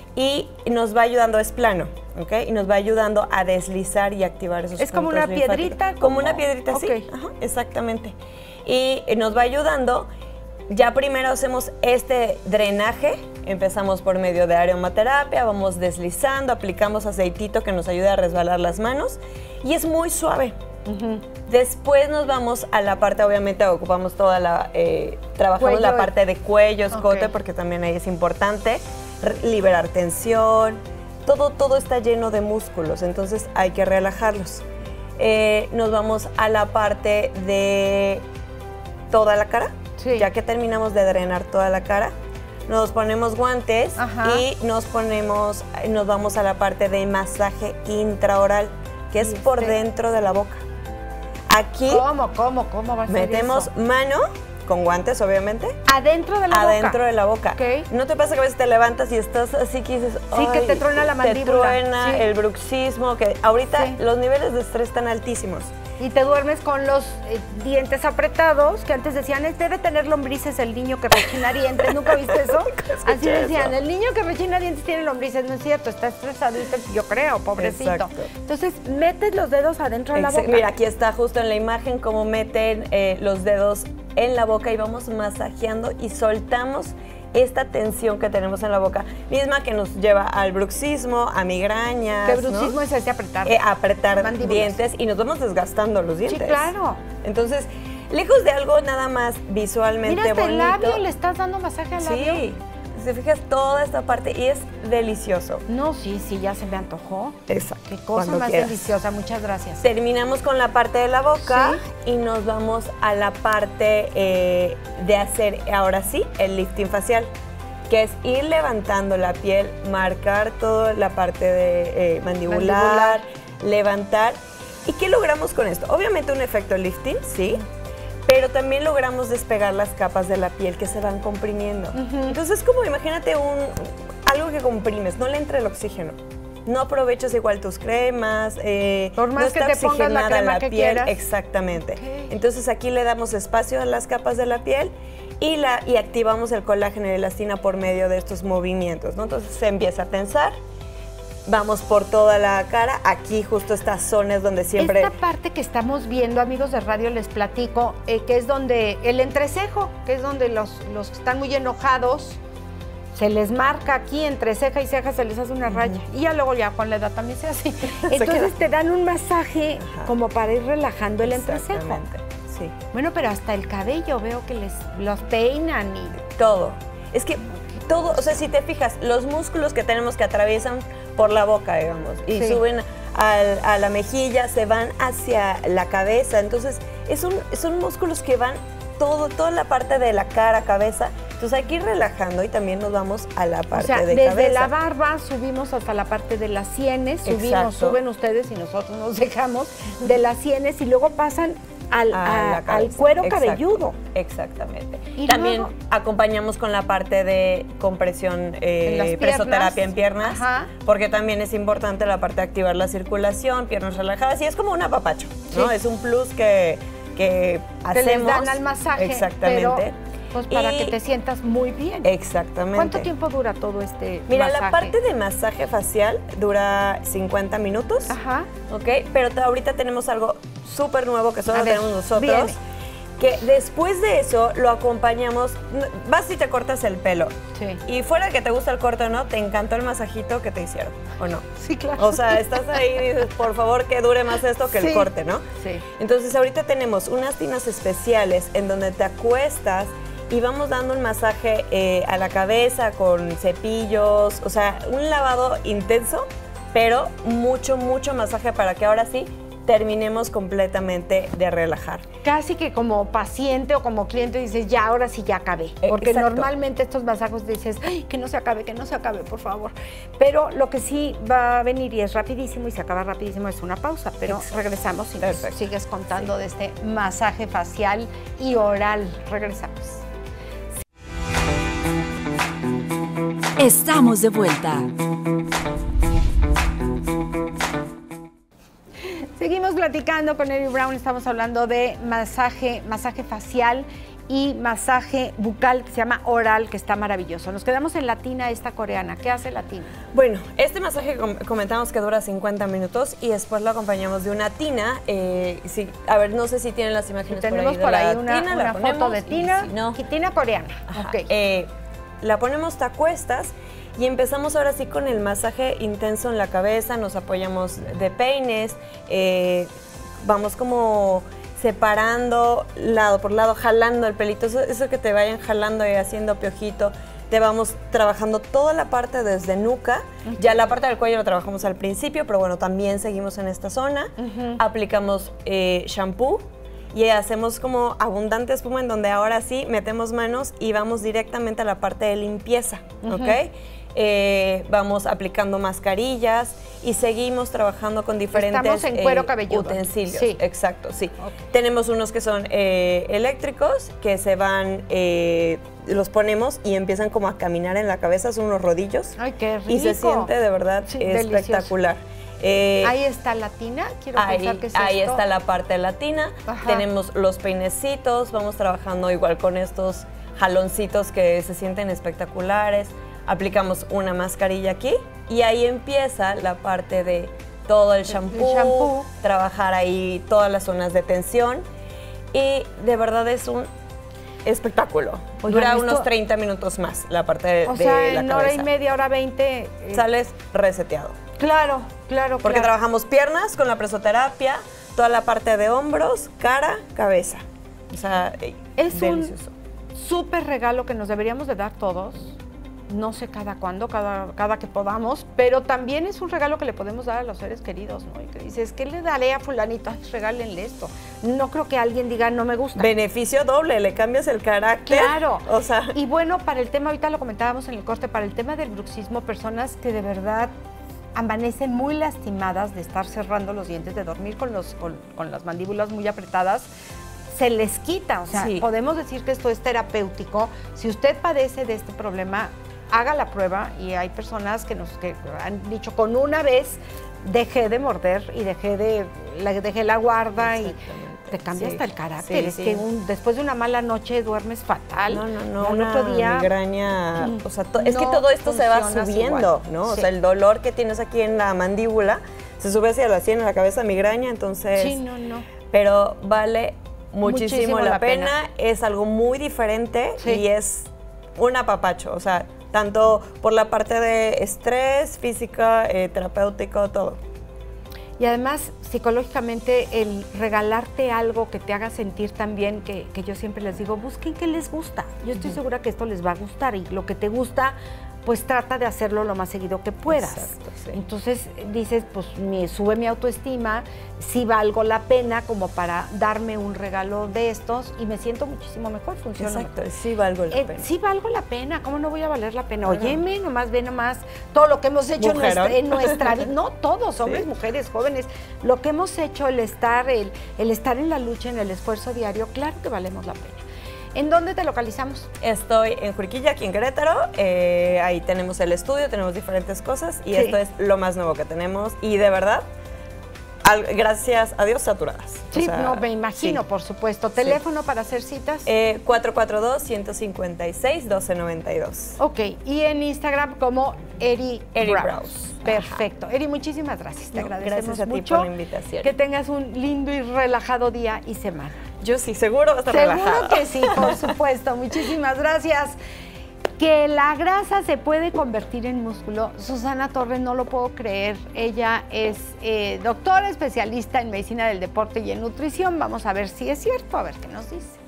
y nos va ayudando, es plano, ¿ok? Y nos va ayudando a deslizar y activar esos Es como puntos una linfáticos. piedrita, Como, como- una piedrita, sí. ok. Ajá, exactamente. Y nos va ayudando. Ya primero hacemos este drenaje, empezamos por medio de aromaterapia, vamos deslizando, aplicamos aceitito que nos ayuda a resbalar las manos y es muy suave. Ujú. Después nos vamos a la parte, obviamente ocupamos toda la, eh, trabajamos Cuello. la parte de cuello, escote, Ok. porque también ahí es importante, re- liberar tensión, todo, todo está lleno de músculos, entonces hay que relajarlos. Eh, nos vamos a la parte de toda la cara, Sí. ya que terminamos de drenar toda la cara, nos ponemos guantes Ajá. y nos ponemos, nos vamos a la parte de masaje intraoral, que es Y por este- dentro de la boca. Aquí ¿Cómo, cómo, cómo va a ser metemos eso? mano, con guantes obviamente, Adentro de la adentro boca. de la boca. Ok. ¿No te pasa que a veces te levantas y estás así que dices, Sí, que "Ay", te truena la mandíbula. Te truena Sí. el bruxismo, que ahorita Sí. los niveles de estrés están altísimos. Y te duermes con los eh, dientes apretados, que antes decían, "Es- debe tener lombrices el niño que rechina dientes". ¿Nunca viste eso? Así decían, el niño que rechina dientes tiene lombrices. No es cierto, está estresado, yo creo, pobrecito. Exacto. Entonces, metes los dedos adentro de la Exacto. boca. Mira, aquí está justo en la imagen cómo meten eh, los dedos en la boca y vamos masajeando y soltamos esta tensión que tenemos en la boca, misma que nos lleva al bruxismo, a migrañas, ¿Qué ¿no? bruxismo es ese apretar? Eh, apretar mandíbulas. dientes y nos vamos desgastando los dientes. Sí, claro. Entonces, lejos de algo nada más visualmente Mira, hasta el bonito. labio le estás dando masaje al labio. Sí, si te fijas toda esta parte y es delicioso. No, sí, sí, ya se me antojó. Exacto. Qué cosa cuando más quieras. deliciosa, muchas gracias. Terminamos con la parte de la boca y nos vamos a la parte eh, de hacer, ahora sí, el lifting facial, que es ir levantando la piel, marcar toda la parte de eh, mandibular, Mandibular. levantar. ¿Y qué logramos con esto? Obviamente un efecto lifting, sí, pero también logramos despegar las capas de la piel que se van comprimiendo. Entonces, como imagínate un, algo que comprimes, no le entra el oxígeno. No aprovechas igual tus cremas, eh, Por más no que está te pongas la oxigenada crema la que piel. quieras. Exactamente. Ok. Entonces aquí le damos espacio a las capas de la piel y, la, y activamos el colágeno y la elastina por medio de estos movimientos, ¿no? Entonces se empieza a tensar, vamos por toda la cara, aquí justo estas zonas donde siempre... Esta parte que estamos viendo, amigos de radio, les platico, eh, que es donde el entrecejo, que es donde los, los que están muy enojados se les marca aquí entre ceja y ceja, se les hace una raya. Uh-huh. Y ya luego ya con la edad también se hace. Entonces te dan un masaje Ajá. como para ir relajando el entrecejo. Sí. Bueno, pero hasta el cabello veo que les los peinan y todo. Es que todo, o sea, si te fijas, los músculos que tenemos que atraviesan por la boca, digamos, y sí. suben al, a la mejilla, se van hacia la cabeza. Entonces, es un, son músculos que van todo, toda la parte de la cara, cabeza. Entonces hay que ir relajando y también nos vamos a la parte o sea, de desde cabeza. Desde la barba subimos hasta la parte de las sienes, subimos, Exacto. suben ustedes y nosotros nos dejamos de las sienes y luego pasan al, a, a, al cuero Exacto. cabelludo. Exactamente. Y también luego, acompañamos con la parte de compresión, eh, en presoterapia en piernas, Ajá. porque también es importante la parte de activar la circulación, piernas relajadas y es como un apapacho, ¿no? Sí. Es un plus que, que hacemos. Que les dan al masaje. Exactamente. Pero, pues para y, que te sientas muy bien. Exactamente. ¿Cuánto tiempo dura todo este Mira, masaje? la parte de masaje facial dura cincuenta minutos. Ajá. Ok, pero ahorita tenemos algo súper nuevo que solo A ver, tenemos nosotros. viene. Que después de eso lo acompañamos, vas y te cortas el pelo. Sí. Y fuera de que te gusta el corte o no, te encantó el masajito que te hicieron, ¿o no? Sí, claro. O sea, estás ahí y dices, por favor, que dure más esto que sí. el corte, ¿no? Sí. Entonces ahorita tenemos unas tinas especiales en donde te acuestas y vamos dando un masaje eh, a la cabeza con cepillos, o sea, un lavado intenso, pero mucho, mucho masaje para que ahora sí terminemos completamente de relajar. Casi que como paciente o como cliente dices, ya, ahora sí ya acabé. Porque Exacto. normalmente estos masajes dices, ay, que no se acabe, que no se acabe, por favor. Pero lo que sí va a venir y es rapidísimo y se acaba rapidísimo es una pausa. Pero Exacto. regresamos y nos sigues contando sí. de este masaje facial y oral. Regresamos. Estamos de vuelta. Seguimos platicando con Eri Brown, estamos hablando de masaje, masaje facial y masaje bucal que se llama oral, que está maravilloso. Nos quedamos en la tina esta coreana. ¿Qué hace la tina? Bueno, este masaje comentamos que dura cincuenta minutos y después lo acompañamos de una tina. Eh, sí, a ver, no sé si tienen las imágenes tenemos por ahí. Tenemos por ahí una, tina, una foto de tina, si no, tina coreana. Okay. Eh, la ponemos, te acuestas y empezamos ahora sí con el masaje intenso en la cabeza, nos apoyamos de peines, eh, vamos como separando lado por lado, jalando el pelito, eso, eso que te vayan jalando y haciendo piojito, te vamos trabajando toda la parte desde nuca, uh-huh. ya la parte del cuello lo trabajamos al principio, pero bueno, también seguimos en esta zona, uh-huh. aplicamos eh, shampoo, y hacemos como abundante espuma en donde ahora sí metemos manos y vamos directamente a la parte de limpieza, uh-huh. ¿ok? Eh, vamos aplicando mascarillas y seguimos trabajando con diferentes Estamos en cuero eh, cabelludo. utensilios. Sí. Exacto, sí. Okay. Tenemos unos que son eh, eléctricos, que se van, eh, los ponemos y empiezan como a caminar en la cabeza, son unos rodillos. ¡Ay, qué rico! Y se siente de verdad sí, espectacular. Eh, ahí está la tina, quiero ahí, pensar que es Ahí esto. está la parte de la tina, Ajá. tenemos los peinecitos, vamos trabajando igual con estos jaloncitos que se sienten espectaculares, aplicamos una mascarilla aquí y ahí empieza la parte de todo el shampoo, el shampoo. trabajar ahí todas las zonas de tensión y de verdad es un espectáculo. Oigan, Dura esto, unos treinta minutos más la parte de, o sea, de la en cabeza. hora y media, hora veinte. Eh, Sales reseteado. Claro, claro, Porque claro. trabajamos piernas con la presoterapia, toda la parte de hombros, cara, cabeza. O sea, es delicioso. un súper regalo que nos deberíamos de dar todos. No sé cada cuándo, cada, cada que podamos, pero también es un regalo que le podemos dar a los seres queridos, ¿no? Y que dices, ¿qué le daré a fulanito? Ay, regálenle esto. No creo que alguien diga, no me gusta. Beneficio doble, le cambias el carácter. Claro. O sea. Y bueno, para el tema, ahorita lo comentábamos en el corte, para el tema del bruxismo, personas que de verdad amanecen muy lastimadas de estar cerrando los dientes, de dormir con, los, con, con las mandíbulas muy apretadas, se les quita. O sea, sí. podemos decir que esto es terapéutico. Si usted padece de este problema, haga la prueba y hay personas que nos que han dicho con una vez dejé de morder y dejé de la, dejé la guarda y te cambia sí, hasta el carácter. Sí, es sí. que un, después de una mala noche duermes fatal. No, no, no. El otro día migraña, o sea, to, es no que todo esto se va subiendo, igual. ¿no? Sí. O sea, el dolor que tienes aquí en la mandíbula se sube hacia la sien, en la cabeza, migraña, entonces. Sí, no, no. Pero vale muchísimo, muchísimo la, la pena. pena. Es algo muy diferente sí. y es un apapacho, o sea, tanto por la parte de estrés, física, eh, terapéutico, todo. Y además, psicológicamente, el regalarte algo que te haga sentir tan bien, que, que yo siempre les digo, busquen qué les gusta. Yo estoy uh-huh. segura que esto les va a gustar y lo que te gusta, pues trata de hacerlo lo más seguido que puedas. Exacto, sí. Entonces dices, pues me sube mi autoestima, sí valgo la pena como para darme un regalo de estos y me siento muchísimo mejor, funciona Exacto, mejor. sí valgo la eh, pena. Sí valgo la pena, ¿cómo no voy a valer la pena? Óyeme, nomás ve nomás todo lo que hemos hecho en nuestra, en nuestra vida, no todos, hombres, ¿sí? mujeres, jóvenes, lo que hemos hecho, el estar, el, el estar en la lucha, en el esfuerzo diario, claro que valemos la pena. ¿En dónde te localizamos? Estoy en Juriquilla, aquí en Querétaro. Eh, ahí tenemos el estudio, tenemos diferentes cosas y sí. esto es lo más nuevo que tenemos. Y de verdad, al, gracias a Dios, saturadas. Sí, o sea, no, me imagino, sí. por supuesto. ¿Teléfono sí. para hacer citas? Eh, cuatro cuatro dos, uno cinco seis, uno dos nueve dos. Ok, y en Instagram como Eri, Eri Brows. Brows. Perfecto. Eri, muchísimas gracias. Te no, agradecemos gracias a ti mucho por la invitación. Que tengas un lindo y relajado día y semana. Yo sí, seguro va a estar Seguro relajado. que sí, por supuesto. Muchísimas gracias. Que la grasa se puede convertir en músculo. Susana Torres, no lo puedo creer. Ella es eh, doctora especialista en medicina del deporte y en nutrición. Vamos a ver si es cierto, a ver qué nos dice.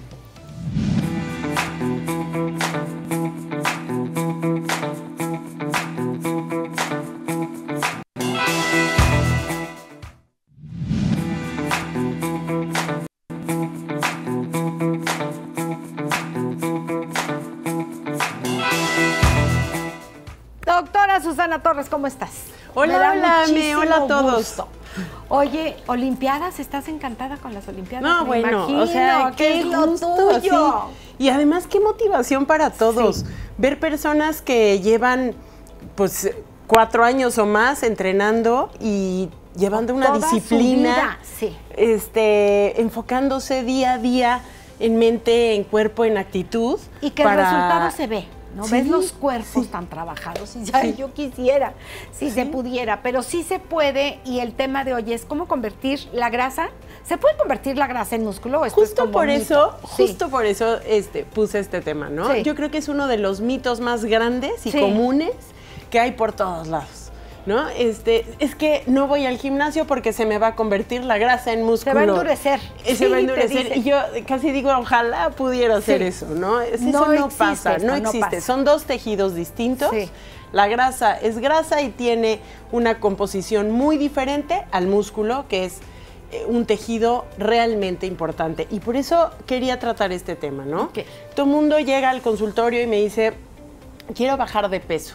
Doctora Susana Torres, ¿cómo estás? Hola, hola, me, hola a todos. Gusto. Oye, Olimpiadas, ¿estás encantada con las Olimpiadas? No, me bueno, imagino, o sea, qué es lo gusto, tuyo. Sí. Y además, qué motivación para todos. Sí. Ver personas que llevan, pues, cuatro años o más entrenando y llevando una Toda disciplina, su vida. Sí. este, enfocándose día a día en mente, en cuerpo, en actitud. Y que para... el resultado se ve. ¿No sí, ves los cuerpos sí. tan trabajados? Y ya, sí. yo quisiera, si sí. se pudiera, pero sí se puede. Y el tema de hoy es cómo convertir la grasa. ¿Se puede convertir la grasa en músculo? Esto justo es por mito. eso, sí. justo por eso este, puse este tema, ¿no? Sí. Yo creo que es uno de los mitos más grandes y sí. comunes que hay por todos lados. ¿No? Este, es que no voy al gimnasio porque se me va a convertir la grasa en músculo. Se va a endurecer. Se sí, va a endurecer. Y yo casi digo, ojalá pudiera hacer sí. eso, ¿no? Eso no, no existe, pasa, no existe. No pasa. Son dos tejidos distintos. Sí. La grasa es grasa y tiene una composición muy diferente al músculo, que es un tejido realmente importante. Y por eso quería tratar este tema, ¿no? Okay. Todo el mundo llega al consultorio y me dice, quiero bajar de peso.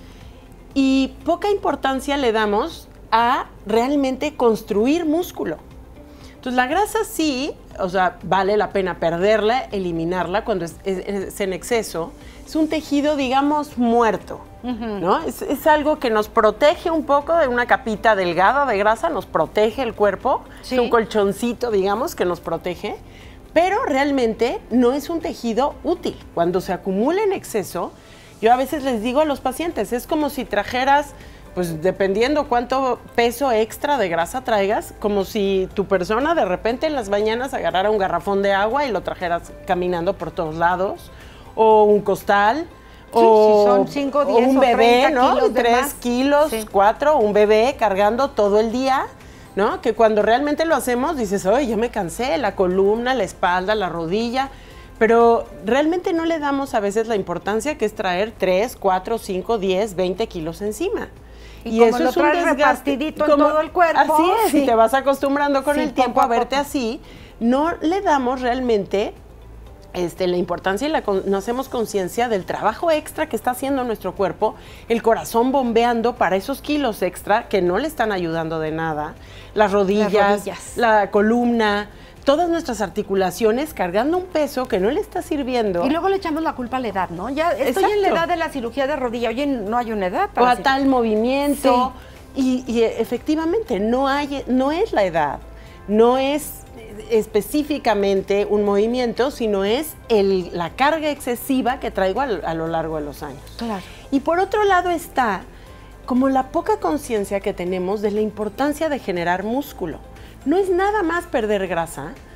Y poca importancia le damos a realmente construir músculo. Entonces, la grasa sí, o sea, vale la pena perderla, eliminarla cuando es, es, es en exceso. Es un tejido, digamos, muerto, uh-huh. ¿no? Es, es algo que nos protege un poco de una capita delgada de grasa, nos protege el cuerpo. Sí. Es un colchoncito, digamos, que nos protege. Pero realmente no es un tejido útil. Cuando se acumula en exceso, yo a veces les digo a los pacientes, es como si trajeras, pues dependiendo cuánto peso extra de grasa traigas, como si tu persona de repente en las mañanas agarrara un garrafón de agua y lo trajeras caminando por todos lados, o un costal, sí, o, si son cinco, diez, o un o bebé, ¿no? Kilos de Tres más. kilos, sí. cuatro, un bebé cargando todo el día, ¿no? Que cuando realmente lo hacemos dices, oye, ya me cansé, la columna, la espalda, la rodilla. Pero realmente no le damos a veces la importancia que es traer tres, cuatro, cinco, diez, veinte kilos encima. Y, y como eso lo es un desgaste repartidito en todo el cuerpo. Así es, sí. y te vas acostumbrando con sí, el tiempo a, a verte poco. así. No le damos realmente este, la importancia y la, no hacemos conciencia del trabajo extra que está haciendo nuestro cuerpo, el corazón bombeando para esos kilos extra que no le están ayudando de nada, las rodillas, las rodillas. la columna, todas nuestras articulaciones cargando un peso que no le está sirviendo. Y luego le echamos la culpa a la edad, ¿no? Ya estoy Exacto. en la edad de la cirugía de rodilla. Oye, no hay una edad para o a tal movimiento. Sí. Y, y efectivamente no hay, no es la edad, no es específicamente un movimiento, sino es el, la carga excesiva que traigo a, a lo largo de los años. Claro. Y por otro lado está como la poca conciencia que tenemos de la importancia de generar músculo. No es nada más perder grasa,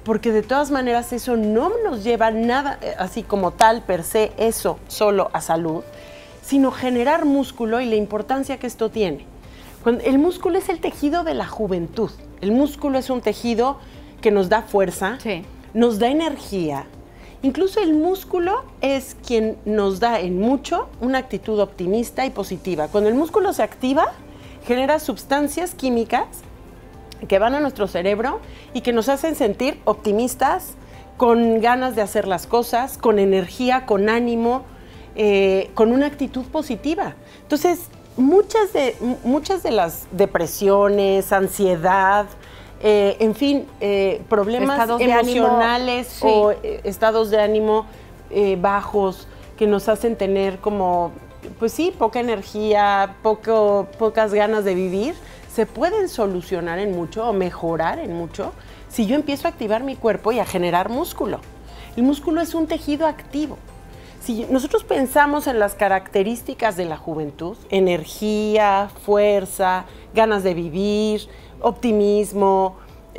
porque de todas maneras eso no nos lleva nada, así como tal, per se, eso solo a salud, sino generar músculo y la importancia que esto tiene. Cuando, el músculo es el tejido de la juventud. El músculo es un tejido que nos da fuerza, sí. nos da energía. Incluso el músculo es quien nos da en mucho una actitud optimista y positiva. Cuando el músculo se activa, genera sustancias químicas que van a nuestro cerebro y que nos hacen sentir optimistas, con ganas de hacer las cosas, con energía, con ánimo, eh, con una actitud positiva. Entonces, muchas de, muchas de las depresiones, ansiedad, Eh, en fin, eh, problemas estados emocionales ánimo, o sí. eh, estados de ánimo eh, bajos que nos hacen tener como, pues sí, poca energía, poco, pocas ganas de vivir, se pueden solucionar en mucho o mejorar en mucho si yo empiezo a activar mi cuerpo y a generar músculo. El músculo es un tejido activo. Si nosotros pensamos en las características de la juventud, energía, fuerza, ganas de vivir, optimismo,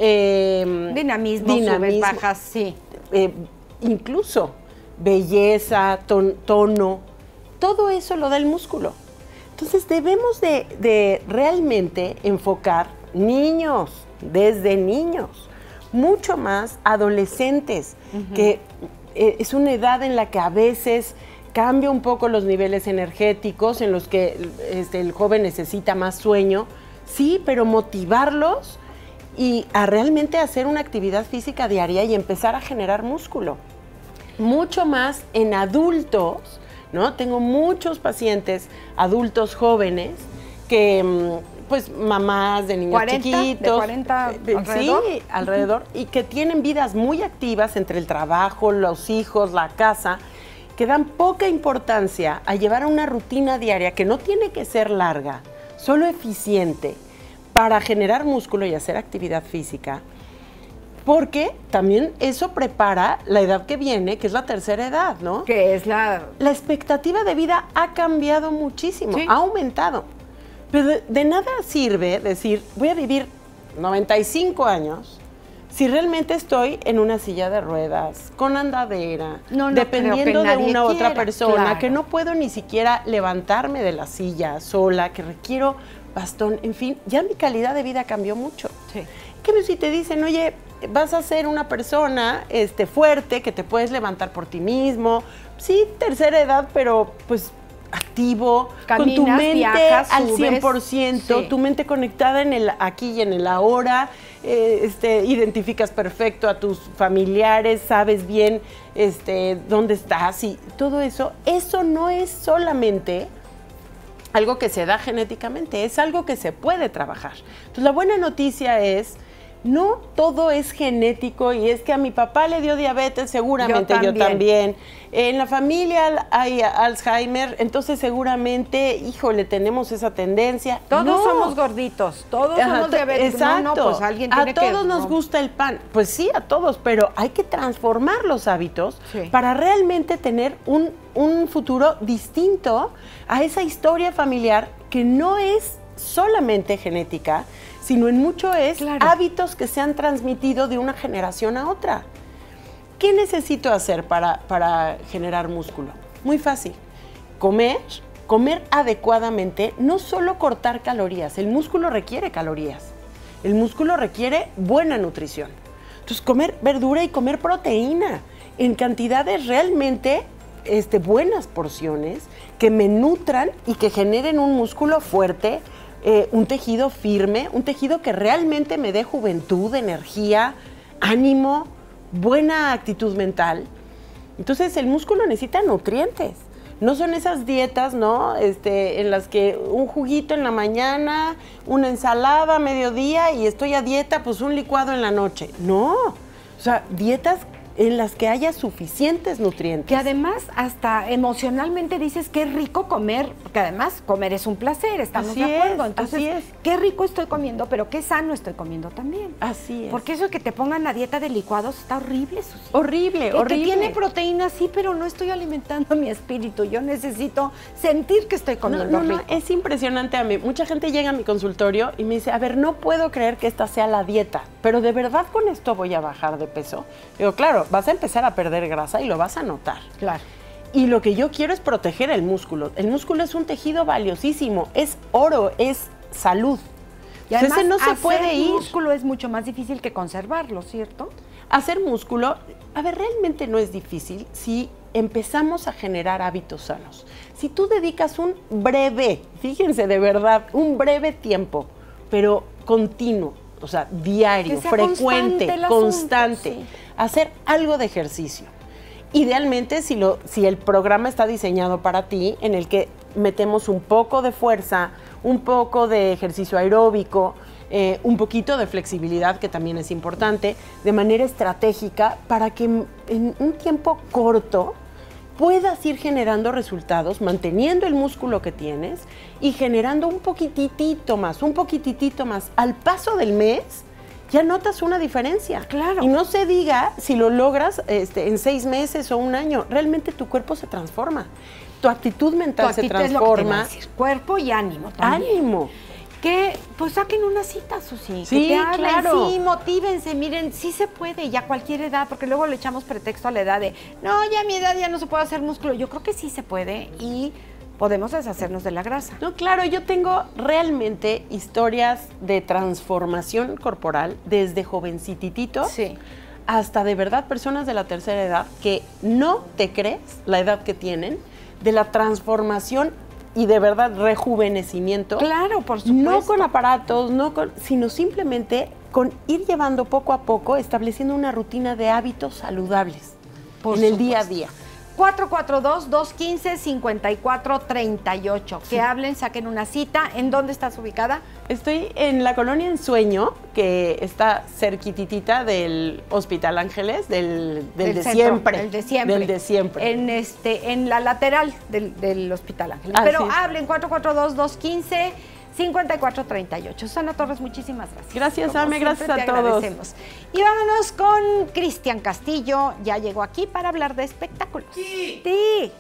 eh, dinamismo, dinamismo subes, bajas, sí. Eh, incluso belleza, ton, tono, todo eso lo da el músculo. Entonces debemos de, de realmente enfocar niños, desde niños, mucho más adolescentes, uh-huh. que eh, es una edad en la que a veces cambia un poco los niveles energéticos, en los que este, el joven necesita más sueño. Sí, pero motivarlos y a realmente hacer una actividad física diaria y empezar a generar músculo. Mucho más en adultos, ¿no? Tengo muchos pacientes, adultos jóvenes, que, pues, mamás de niños cuarenta, chiquitos. De cuarenta, alrededor. Sí, alrededor. Y que tienen vidas muy activas entre el trabajo, los hijos, la casa, que dan poca importancia a llevar una rutina diaria que no tiene que ser larga, solo eficiente para generar músculo y hacer actividad física, porque también eso prepara la edad que viene, que es la tercera edad, ¿no? Que es la... La expectativa de vida ha cambiado muchísimo, sí. ha aumentado. Pero de, de nada sirve decir, voy a vivir noventa y cinco años si realmente estoy en una silla de ruedas, con andadera, no, no dependiendo de una u otra persona, claro. que no puedo ni siquiera levantarme de la silla sola, que requiero bastón, en fin, ya mi calidad de vida cambió mucho. Sí. Que si te dicen, oye, vas a ser una persona este, fuerte, que te puedes levantar por ti mismo, sí, tercera edad, pero pues activo, caminas, con tu mente viajas, al cien por ciento, sí. tu mente conectada en el aquí y en el ahora, eh, este, identificas perfecto a tus familiares, sabes bien este, dónde estás y todo eso. Eso no es solamente algo que se da genéticamente, es algo que se puede trabajar. Entonces, la buena noticia es, no todo es genético y es que a mi papá le dio diabetes, seguramente yo también. Yo también. En la familia hay Alzheimer, entonces seguramente, híjole, tenemos esa tendencia. Todos no. somos gorditos, todos Ajá, somos diabéticos. Exacto. No, no, pues alguien tiene a todos que, nos no. gusta el pan. Pues sí, a todos, pero hay que transformar los hábitos sí. para realmente tener un, un futuro distinto a esa historia familiar que no es solamente genética, sino en mucho es claro. hábitos que se han transmitido de una generación a otra. ¿Qué necesito hacer para, para generar músculo? Muy fácil. Comer, comer adecuadamente, no solo cortar calorías. El músculo requiere calorías. El músculo requiere buena nutrición. Entonces, comer verdura y comer proteína en cantidades realmente este, buenas porciones que me nutran y que generen un músculo fuerte, Eh, un tejido firme, un tejido que realmente me dé juventud, energía, ánimo, buena actitud mental. Entonces el músculo necesita nutrientes. No son esas dietas, ¿no? Este, en las que un juguito en la mañana, una ensalada a mediodía y estoy a dieta, pues un licuado en la noche. No. O sea, dietas en las que haya suficientes nutrientes. Que además hasta emocionalmente dices qué rico comer, porque además comer es un placer, estamos Así de acuerdo. es, Entonces, así es. qué rico estoy comiendo, pero qué sano estoy comiendo también. Así es. Porque eso de que te pongan la dieta de licuados está horrible, Susi. Horrible, Que, horrible. que tiene proteína, sí, pero no estoy alimentando a mi espíritu. Yo necesito sentir que estoy No, comiendo no, no, rico. es impresionante a mí. Mucha gente llega a mi consultorio y me dice, a ver, no puedo creer que esta sea la dieta, pero ¿de verdad con esto voy a bajar de peso? Digo, claro, vas a empezar a perder grasa y lo vas a notar. Claro. Y lo que yo quiero es proteger el músculo. El músculo es un tejido valiosísimo, es oro, es salud. Y además, ese no se hacer puede ir. músculo es mucho más difícil que conservarlo, ¿cierto? Hacer músculo, a ver, realmente no es difícil si empezamos a generar hábitos sanos. Si tú dedicas un breve, fíjense de verdad, un breve tiempo, pero continuo, o sea, diario, Que sea frecuente, constante el asunto, constante, sí. hacer algo de ejercicio. Idealmente, si, lo, si el programa está diseñado para ti, en el que metemos un poco de fuerza, un poco de ejercicio aeróbico, eh, un poquito de flexibilidad, que también es importante, de manera estratégica, para que en un tiempo corto puedas ir generando resultados, manteniendo el músculo que tienes y generando un poquitito más, un poquitito más. Al paso del mes, ya notas una diferencia. Claro. Y no se diga si lo logras este, en seis meses o un año. Realmente tu cuerpo se transforma. Tu actitud mental Tu se actitud es lo que te iba a transforma. decir, cuerpo y ánimo también. Ánimo. Que pues saquen una cita, Susi. Sí, que te hablen, claro. sí, motívense, miren, sí se puede, ya a cualquier edad, porque luego le echamos pretexto a la edad de, no, ya a mi edad ya no se puede hacer músculo. Yo creo que sí se puede y podemos deshacernos de la grasa. No, claro, yo tengo realmente historias de transformación corporal desde jovencitititos Sí. hasta de verdad personas de la tercera edad que no te crees la edad que tienen, de la transformación y de verdad rejuvenecimiento. Claro, por supuesto. No con aparatos, no con, sino simplemente con ir llevando poco a poco, estableciendo una rutina de hábitos saludables Por en el supuesto. día a día. cuatro cuatro dos, dos uno cinco, cinco cuatro tres ocho. Que hablen, saquen una cita. ¿En dónde estás ubicada? Estoy en la colonia Ensueño, que está cerquititita del Hospital Ángeles, del, del, de centro, siempre. del de siempre. Del de siempre. En, este, en la lateral del, del Hospital Ángeles. Así Pero es. hablen, cuatro cuatro dos, dos uno cinco, cinco cuatro tres ocho. Susana Torres, muchísimas gracias. Gracias, Como Ame, siempre, gracias te a todos. agradecemos. Y vámonos con Cristian Castillo. Ya llegó aquí para hablar de espectáculos. Sí. Sí.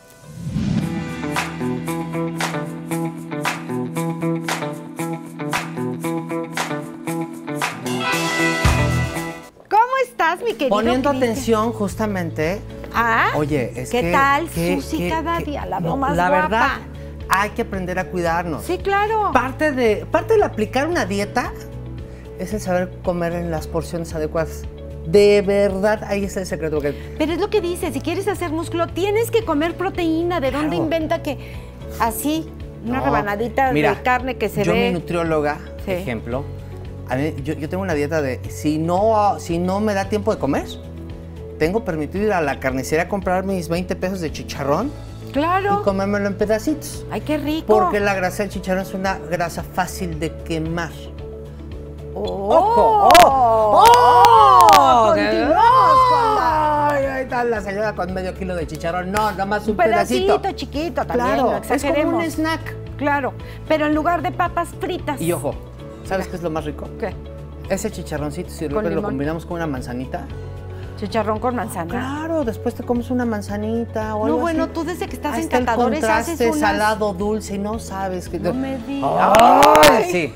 ¿Cómo estás, mi querido Poniendo Cristian? atención justamente. Ah, Oye, es ¿qué que... tal, que- Susi, que- cada que- día? La no, veo más La guapa. verdad, hay que aprender a cuidarnos. Sí, claro. Parte de, parte de aplicar una dieta es el saber comer en las porciones adecuadas. De verdad, ahí está el secreto. Que, Pero es lo que dice, si quieres hacer músculo, tienes que comer proteína. ¿De dónde Claro. inventa que así, una No, rebanadita mira, de carne que se yo, ve? mi nutrióloga, Sí. ejemplo, a mí, yo, yo tengo una dieta de, si no, si no me da tiempo de comer, tengo permitido ir a la carnicería a comprar mis veinte pesos de chicharrón Claro. y comérmelo en pedacitos. Ay, qué rico. Porque la grasa del chicharrón es una grasa fácil de quemar. ¡Oh! ¡Ojo! ¡Oh! ¡Oh! Continuamos con la- ¡Ay! Ahí está la señora con medio kilo de chicharrón. No, nada más un, Un pedacito, pedacito. chiquito también, Claro, no es como exageremos. un snack. Claro, pero en lugar de papas fritas. Y ojo, ¿sabes qué es lo más rico? ¿Qué? Ese chicharroncito, si de Con repente lo limón. combinamos con una manzanita. Chicharrón con manzana. Claro, después te comes una manzanita o No, algo bueno, así. tú desde que estás Ahí en está el Catadores contraste haces unas... salado, dulce y no sabes que... No me digas. ¡Ay, sí!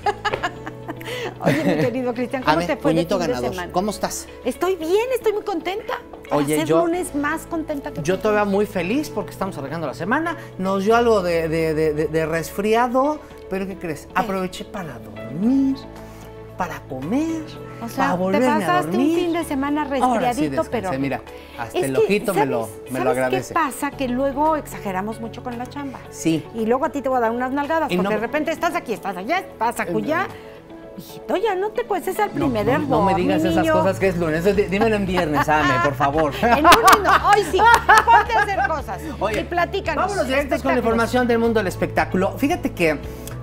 Oye, mi querido Cristian, ¿cómo Ame, te fue de puñito fin de ganador. semana? ¿Cómo estás? Estoy bien, estoy muy contenta. Para Oye, ser yo- lunes más contenta que Yo tú. todavía muy feliz porque estamos arrancando la semana. Nos dio algo de, de- de- de- de resfriado, pero ¿qué crees? Aproveché para dormir, para comer, O sea, para te volverme a pasaste dormir. un fin de semana Ahora sí resfriadito, descansé, pero... mira, hasta Es el que, ojito me lo, ¿sabes- me lo ¿sabes agradece. qué pasa? Que luego exageramos mucho con la chamba. Sí. Y luego a ti te voy a dar unas nalgadas, Y porque no- de repente estás aquí, estás allá, estás acullá. Hijito, ya no te cueces al primer no, hervor, no me digas mi esas niño. cosas que es lunes. Eso di- dímelo en viernes, Ame, por favor. En lunes no, hoy sí, ponte a hacer cosas. Oye, y platícanos. Vámonos directos con la espectáculos. información del mundo del espectáculo. Fíjate que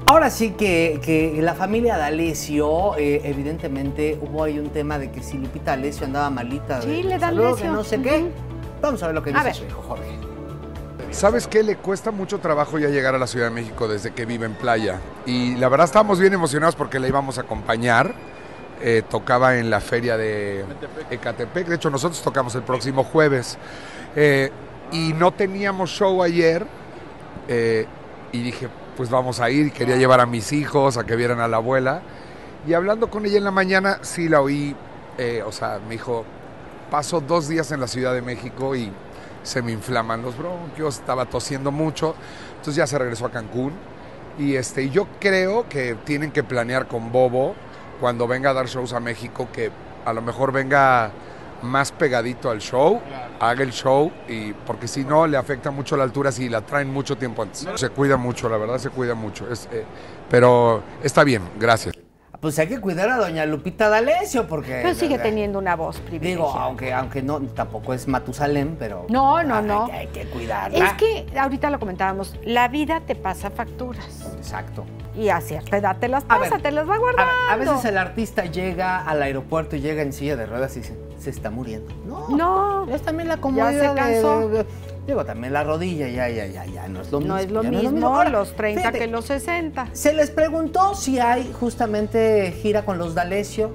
Ahora sí que, que la familia D'Alessio, eh, evidentemente hubo ahí un tema de que si Lupita D'Alessio andaba malita, Sí, de le dan salud, lesio. que no sé Ujú. qué. Vamos a ver lo que A dice ver. su hijo, Jorge. ¿Sabes qué? Le cuesta mucho trabajo ya llegar a la Ciudad de México desde que vive en playa. Y la verdad estábamos bien emocionados porque la íbamos a acompañar. Eh, tocaba en la feria de Ecatepec. De hecho, nosotros tocamos el próximo jueves. Eh, y no teníamos show ayer. Eh, y dije, pues vamos a ir. Quería llevar a mis hijos a que vieran a la abuela. Y hablando con ella en la mañana, sí la oí. Eh, o sea, me dijo, paso dos días en la Ciudad de México y se me inflaman los bronquios, estaba tosiendo mucho, entonces ya se regresó a Cancún. Y este, yo creo que tienen que planear con Bobo cuando venga a dar shows a México, que a lo mejor venga más pegadito al show, haga el show, y porque si no le afecta mucho la altura si la traen mucho tiempo antes. Se cuida mucho, la verdad se cuida mucho, es, eh, pero está bien, gracias. Pues hay que cuidar a doña Lupita D'Alessio porque... Pero sigue teniendo una voz privilegiada. Digo, aunque, aunque no, tampoco es Matusalén, pero... No, no, hay, no. que- Hay que cuidarla. Es que ahorita lo comentábamos, la vida te pasa facturas. Exacto. Y a cierta edad te las A pasa, ver, te las va A, guardando. a veces el artista llega al aeropuerto y llega en silla de ruedas y dice, se está muriendo. No, No, es también la ya comodidad se cansó. de- de- digo, también la rodilla, ya, ya, ya, ya, no es lo mismo. No es lo ya mismo Ahora, los treinta fíjate, que los sesenta. se les preguntó si hay justamente gira con los D'Alessio.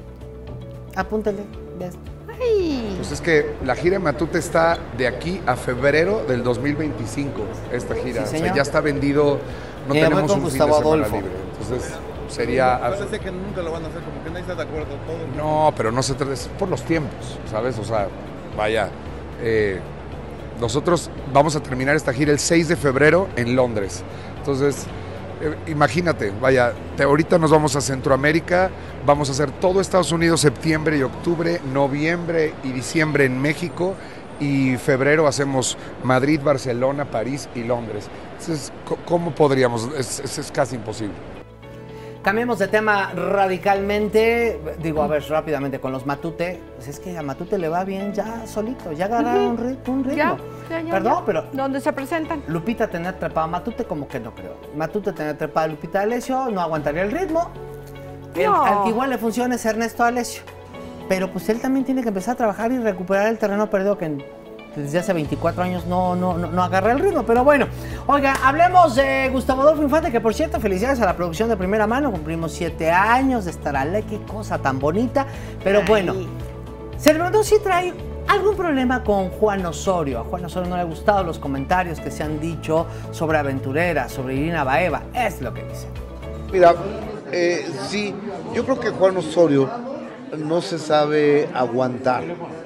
Apúntale, ves. Ay, Pues es que la gira de Matute está de aquí a febrero del dos mil veinticinco, esta gira. Sí, o sea, señor. ya está vendido, no Eh, voy tenemos con un fin Gustavo de semana Adolfo. libre. Entonces sería... Parece que nunca lo van a hacer, como que nadie está de acuerdo todo. No, pero no se trata, es por los tiempos, ¿sabes? O sea, vaya, eh, nosotros vamos a terminar esta gira el seis de febrero en Londres. Entonces, eh, imagínate, vaya, te- ahorita nos vamos a Centroamérica, vamos a hacer todo Estados Unidos, septiembre y octubre, noviembre y diciembre en México, y febrero hacemos Madrid, Barcelona, París y Londres. Entonces, co- ¿cómo podríamos? Es, es- es casi imposible. Cambiemos de tema radicalmente. Digo, a ver, rápidamente, con los Matute. Pues es que a Matute le va bien ya solito, ya agarraron un rit- un ritmo. ya, ya, ya. Perdón, ya. pero ¿Dónde se presentan? Lupita tenía trepada a Matute, como que no creo. Matute tenía trepada a Lupita D'Alessio, no aguantaría el ritmo. El, No. al que igual le funciona es Ernesto D'Alessio. Pero pues él también tiene que empezar a trabajar y recuperar el terreno perdido que en- desde hace veinticuatro años no, no, no, no agarra el ritmo. Pero bueno, oiga, hablemos de Gustavo Adolfo Infante, que por cierto, felicidades a la producción de Primera Mano. Cumplimos siete años de estar al aire, qué cosa tan bonita. Pero Ay. bueno, se le preguntó si trae algún problema con Juan Osorio. A Juan Osorio no le han gustado los comentarios que se han dicho sobre Aventurera, sobre Irina Baeva. Es lo que dice. Mira, eh, sí, yo creo que Juan Osorio no se sabe aguantar,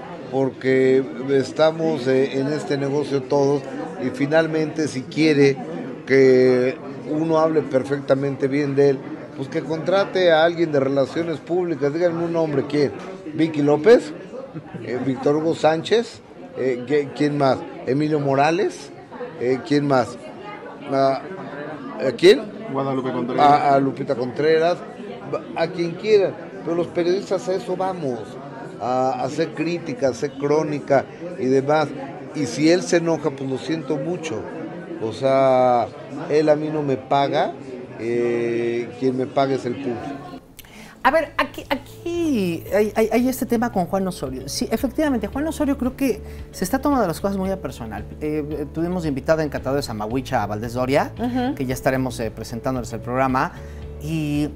porque estamos eh, en este negocio todos y finalmente si quiere que uno hable perfectamente bien de él, pues que contrate a alguien de relaciones públicas. Díganme un nombre, ¿quién? Vicky López, eh, Víctor Hugo Sánchez, eh, ¿qué- ¿quién más? Emilio Morales, eh, ¿quién más? Ah, ¿a quién? Guadalupe Contreras. A, a Lupita Contreras, a quien quiera, pero los periodistas a eso vamos, a hacer crítica, a hacer crónica y demás. Y si él se enoja, pues lo siento mucho. O sea, él a mí no me paga, eh, quien me paga es el público. A ver, aquí, aquí hay, hay- hay este tema con Juan Osorio. Sí, efectivamente, Juan Osorio creo que se está tomando las cosas muy a personal. Eh, tuvimos de invitada en Catadores a Mahuicha a Valdés Doria, Ujú. que ya estaremos eh, presentándoles el programa. Y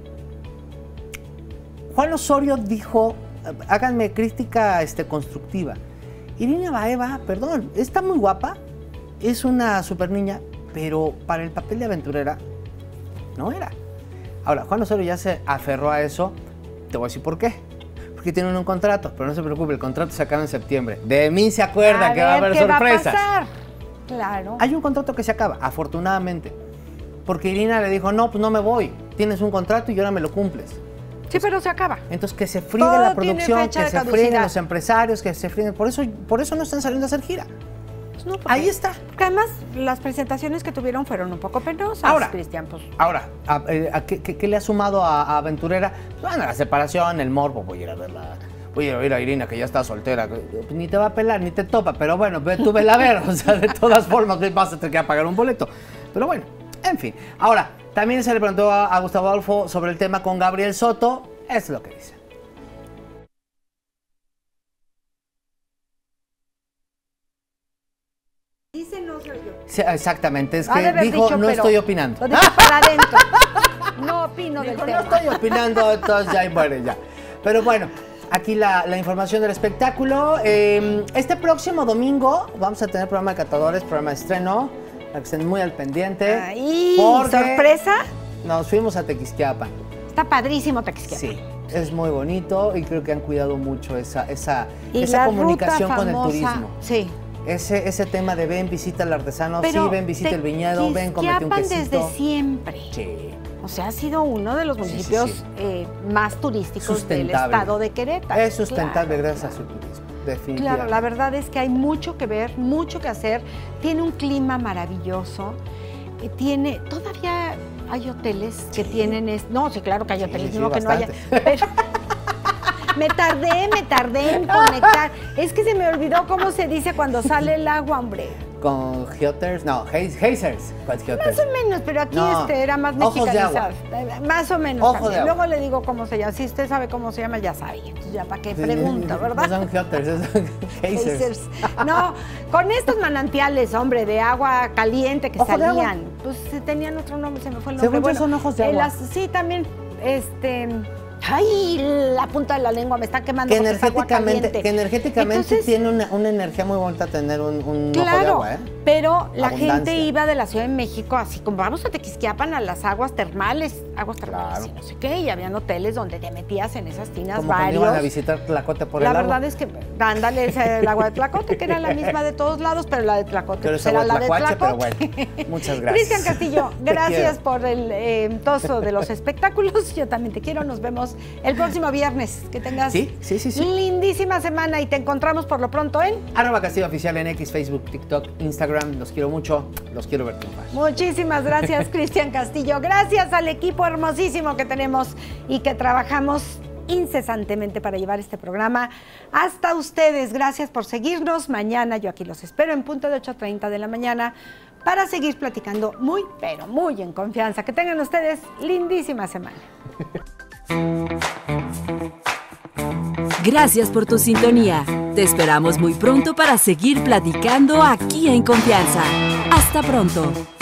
Juan Osorio dijo, háganme crítica este, constructiva. Irina Baeva, perdón, está muy guapa, es una super niña, pero para el papel de aventurera no era. Ahora, Juan Osorio ya se aferró a eso, te voy a decir por qué. Porque tienen un contrato, pero no se preocupe, el contrato se acaba en septiembre. De mí se acuerda que va a ver, haber ¿qué sorpresas. Va a pasar? Claro. Hay un contrato que se acaba, afortunadamente. Porque Irina le dijo, no, pues no me voy, tienes un contrato y ahora me lo cumples. Sí, pero se acaba. Entonces que se friegue Todo la tiene producción, fecha que de se caducidad. frieguen los empresarios, que se frieguen. Por eso, por eso no están saliendo a hacer gira. Pues no, porque- Ahí está. Porque además las presentaciones que tuvieron fueron un poco penosas, Ahora. Cristian. Pues, Ahora, a- eh, a ¿qué, qué- qué le ha sumado a, a Aventurera? Bueno, la separación, el morbo, voy a ir a verla. Voy a ir a ver a Irina, que ya está soltera. que- Ni te va a pelar, ni te topa, pero bueno, ve, tú vela a ver. O sea, de todas formas, vas a tener que pagar un boleto. Pero bueno, En fin, ahora, también se le preguntó a, a Gustavo Adolfo sobre el tema con Gabriel Soto. Es lo que dice. Dice no soy yo. Sí, exactamente, es Ha que de haber dijo dicho, no pero estoy opinando. Lo dijo para adentro. No opino del Dijo, tema. no estoy opinando, entonces ya y muere ya. Pero bueno, aquí la, la información del espectáculo. Eh, este próximo domingo vamos a tener programa de catadores, programa de estreno, para que estén muy al pendiente. ¿Y porque sorpresa? Nos fuimos a Tequisquiapan. Está padrísimo Tequisquiapan. Sí, es muy bonito y creo que han cuidado mucho esa, esa, Y esa la comunicación ruta con el famosa, turismo. Sí. Ese, ese tema de ven, visita al artesano, Pero sí, ven, visita el viñedo, ven, comete un Tequisquiapan quesito. desde siempre. Sí. O sea, ha sido uno de los municipios Sí, sí, sí. Eh, más turísticos del Sustentable. estado de Querétaro. Es sustentable Claro. gracias a su turismo, definitivamente. Claro, la verdad es que hay mucho que ver, mucho que hacer. Tiene un clima maravilloso. eh, Tiene, todavía hay hoteles que tienen, es, no, sí, claro que hay hoteles, sí, no que no haya. bastantes. Pero, me tardé, me tardé en conectar. Es que se me olvidó cómo se dice cuando sale el agua, hombre. Con Geoters, no, Hazers. ¿Cuál es Geoters? Más o menos, pero aquí No, este era más ojos de mexicanizado. agua. Eh, Más o menos. Ojo también. de agua. Luego le digo cómo se llama. Si usted sabe cómo se llama, ya sabe. Entonces ya para qué pregunta, No ¿verdad? son Geoters, son Hazers. Hazers. No, con estos manantiales, hombre, de agua caliente que Ojo de agua. salían, pues eh, tenían otro nombre, se me fue el nombre. Según yo son ojos de eh, agua. las- sí, también, este... Ay, la punta de la lengua me está quemando Que porque es agua energéticamente, caliente. que energéticamente Entonces, tiene una, una energía muy bonita tener un, un ojo de claro, agua, ¿eh? pero la Abundancia. gente iba de la Ciudad de México, así como vamos a Tequisquiapan, a las aguas termales, aguas termales Claro. y no sé qué, y habían hoteles donde te metías en esas tinas Como cuando varios. iban a visitar Tlacote por La el verdad agua. es que, ándale, esa era el agua de Tlacote, que era la misma de todos lados, pero la de Tlacote Pero pues, es era agua la de tlacuache, pero Tlacote. bueno, muchas gracias. Cristian Castillo, Te gracias quiero. por el eh, toso de los espectáculos. Yo también te quiero. Nos vemos el próximo viernes. Que tengas Sí, sí, sí, sí. lindísima semana y te encontramos por lo pronto en... Arroba Castillo Oficial en X, Facebook, TikTok, Instagram. Los quiero mucho, los quiero ver triunfar. Muchísimas gracias, Cristian Castillo. Gracias al equipo hermosísimo que tenemos y que trabajamos incesantemente para llevar este programa hasta ustedes. Gracias por seguirnos. Mañana yo aquí los espero en punto de ocho treinta de la mañana para seguir platicando muy, pero muy en confianza. Que tengan ustedes lindísima semana. Gracias por tu sintonía. Te esperamos muy pronto para seguir platicando aquí en Confianza. Hasta pronto.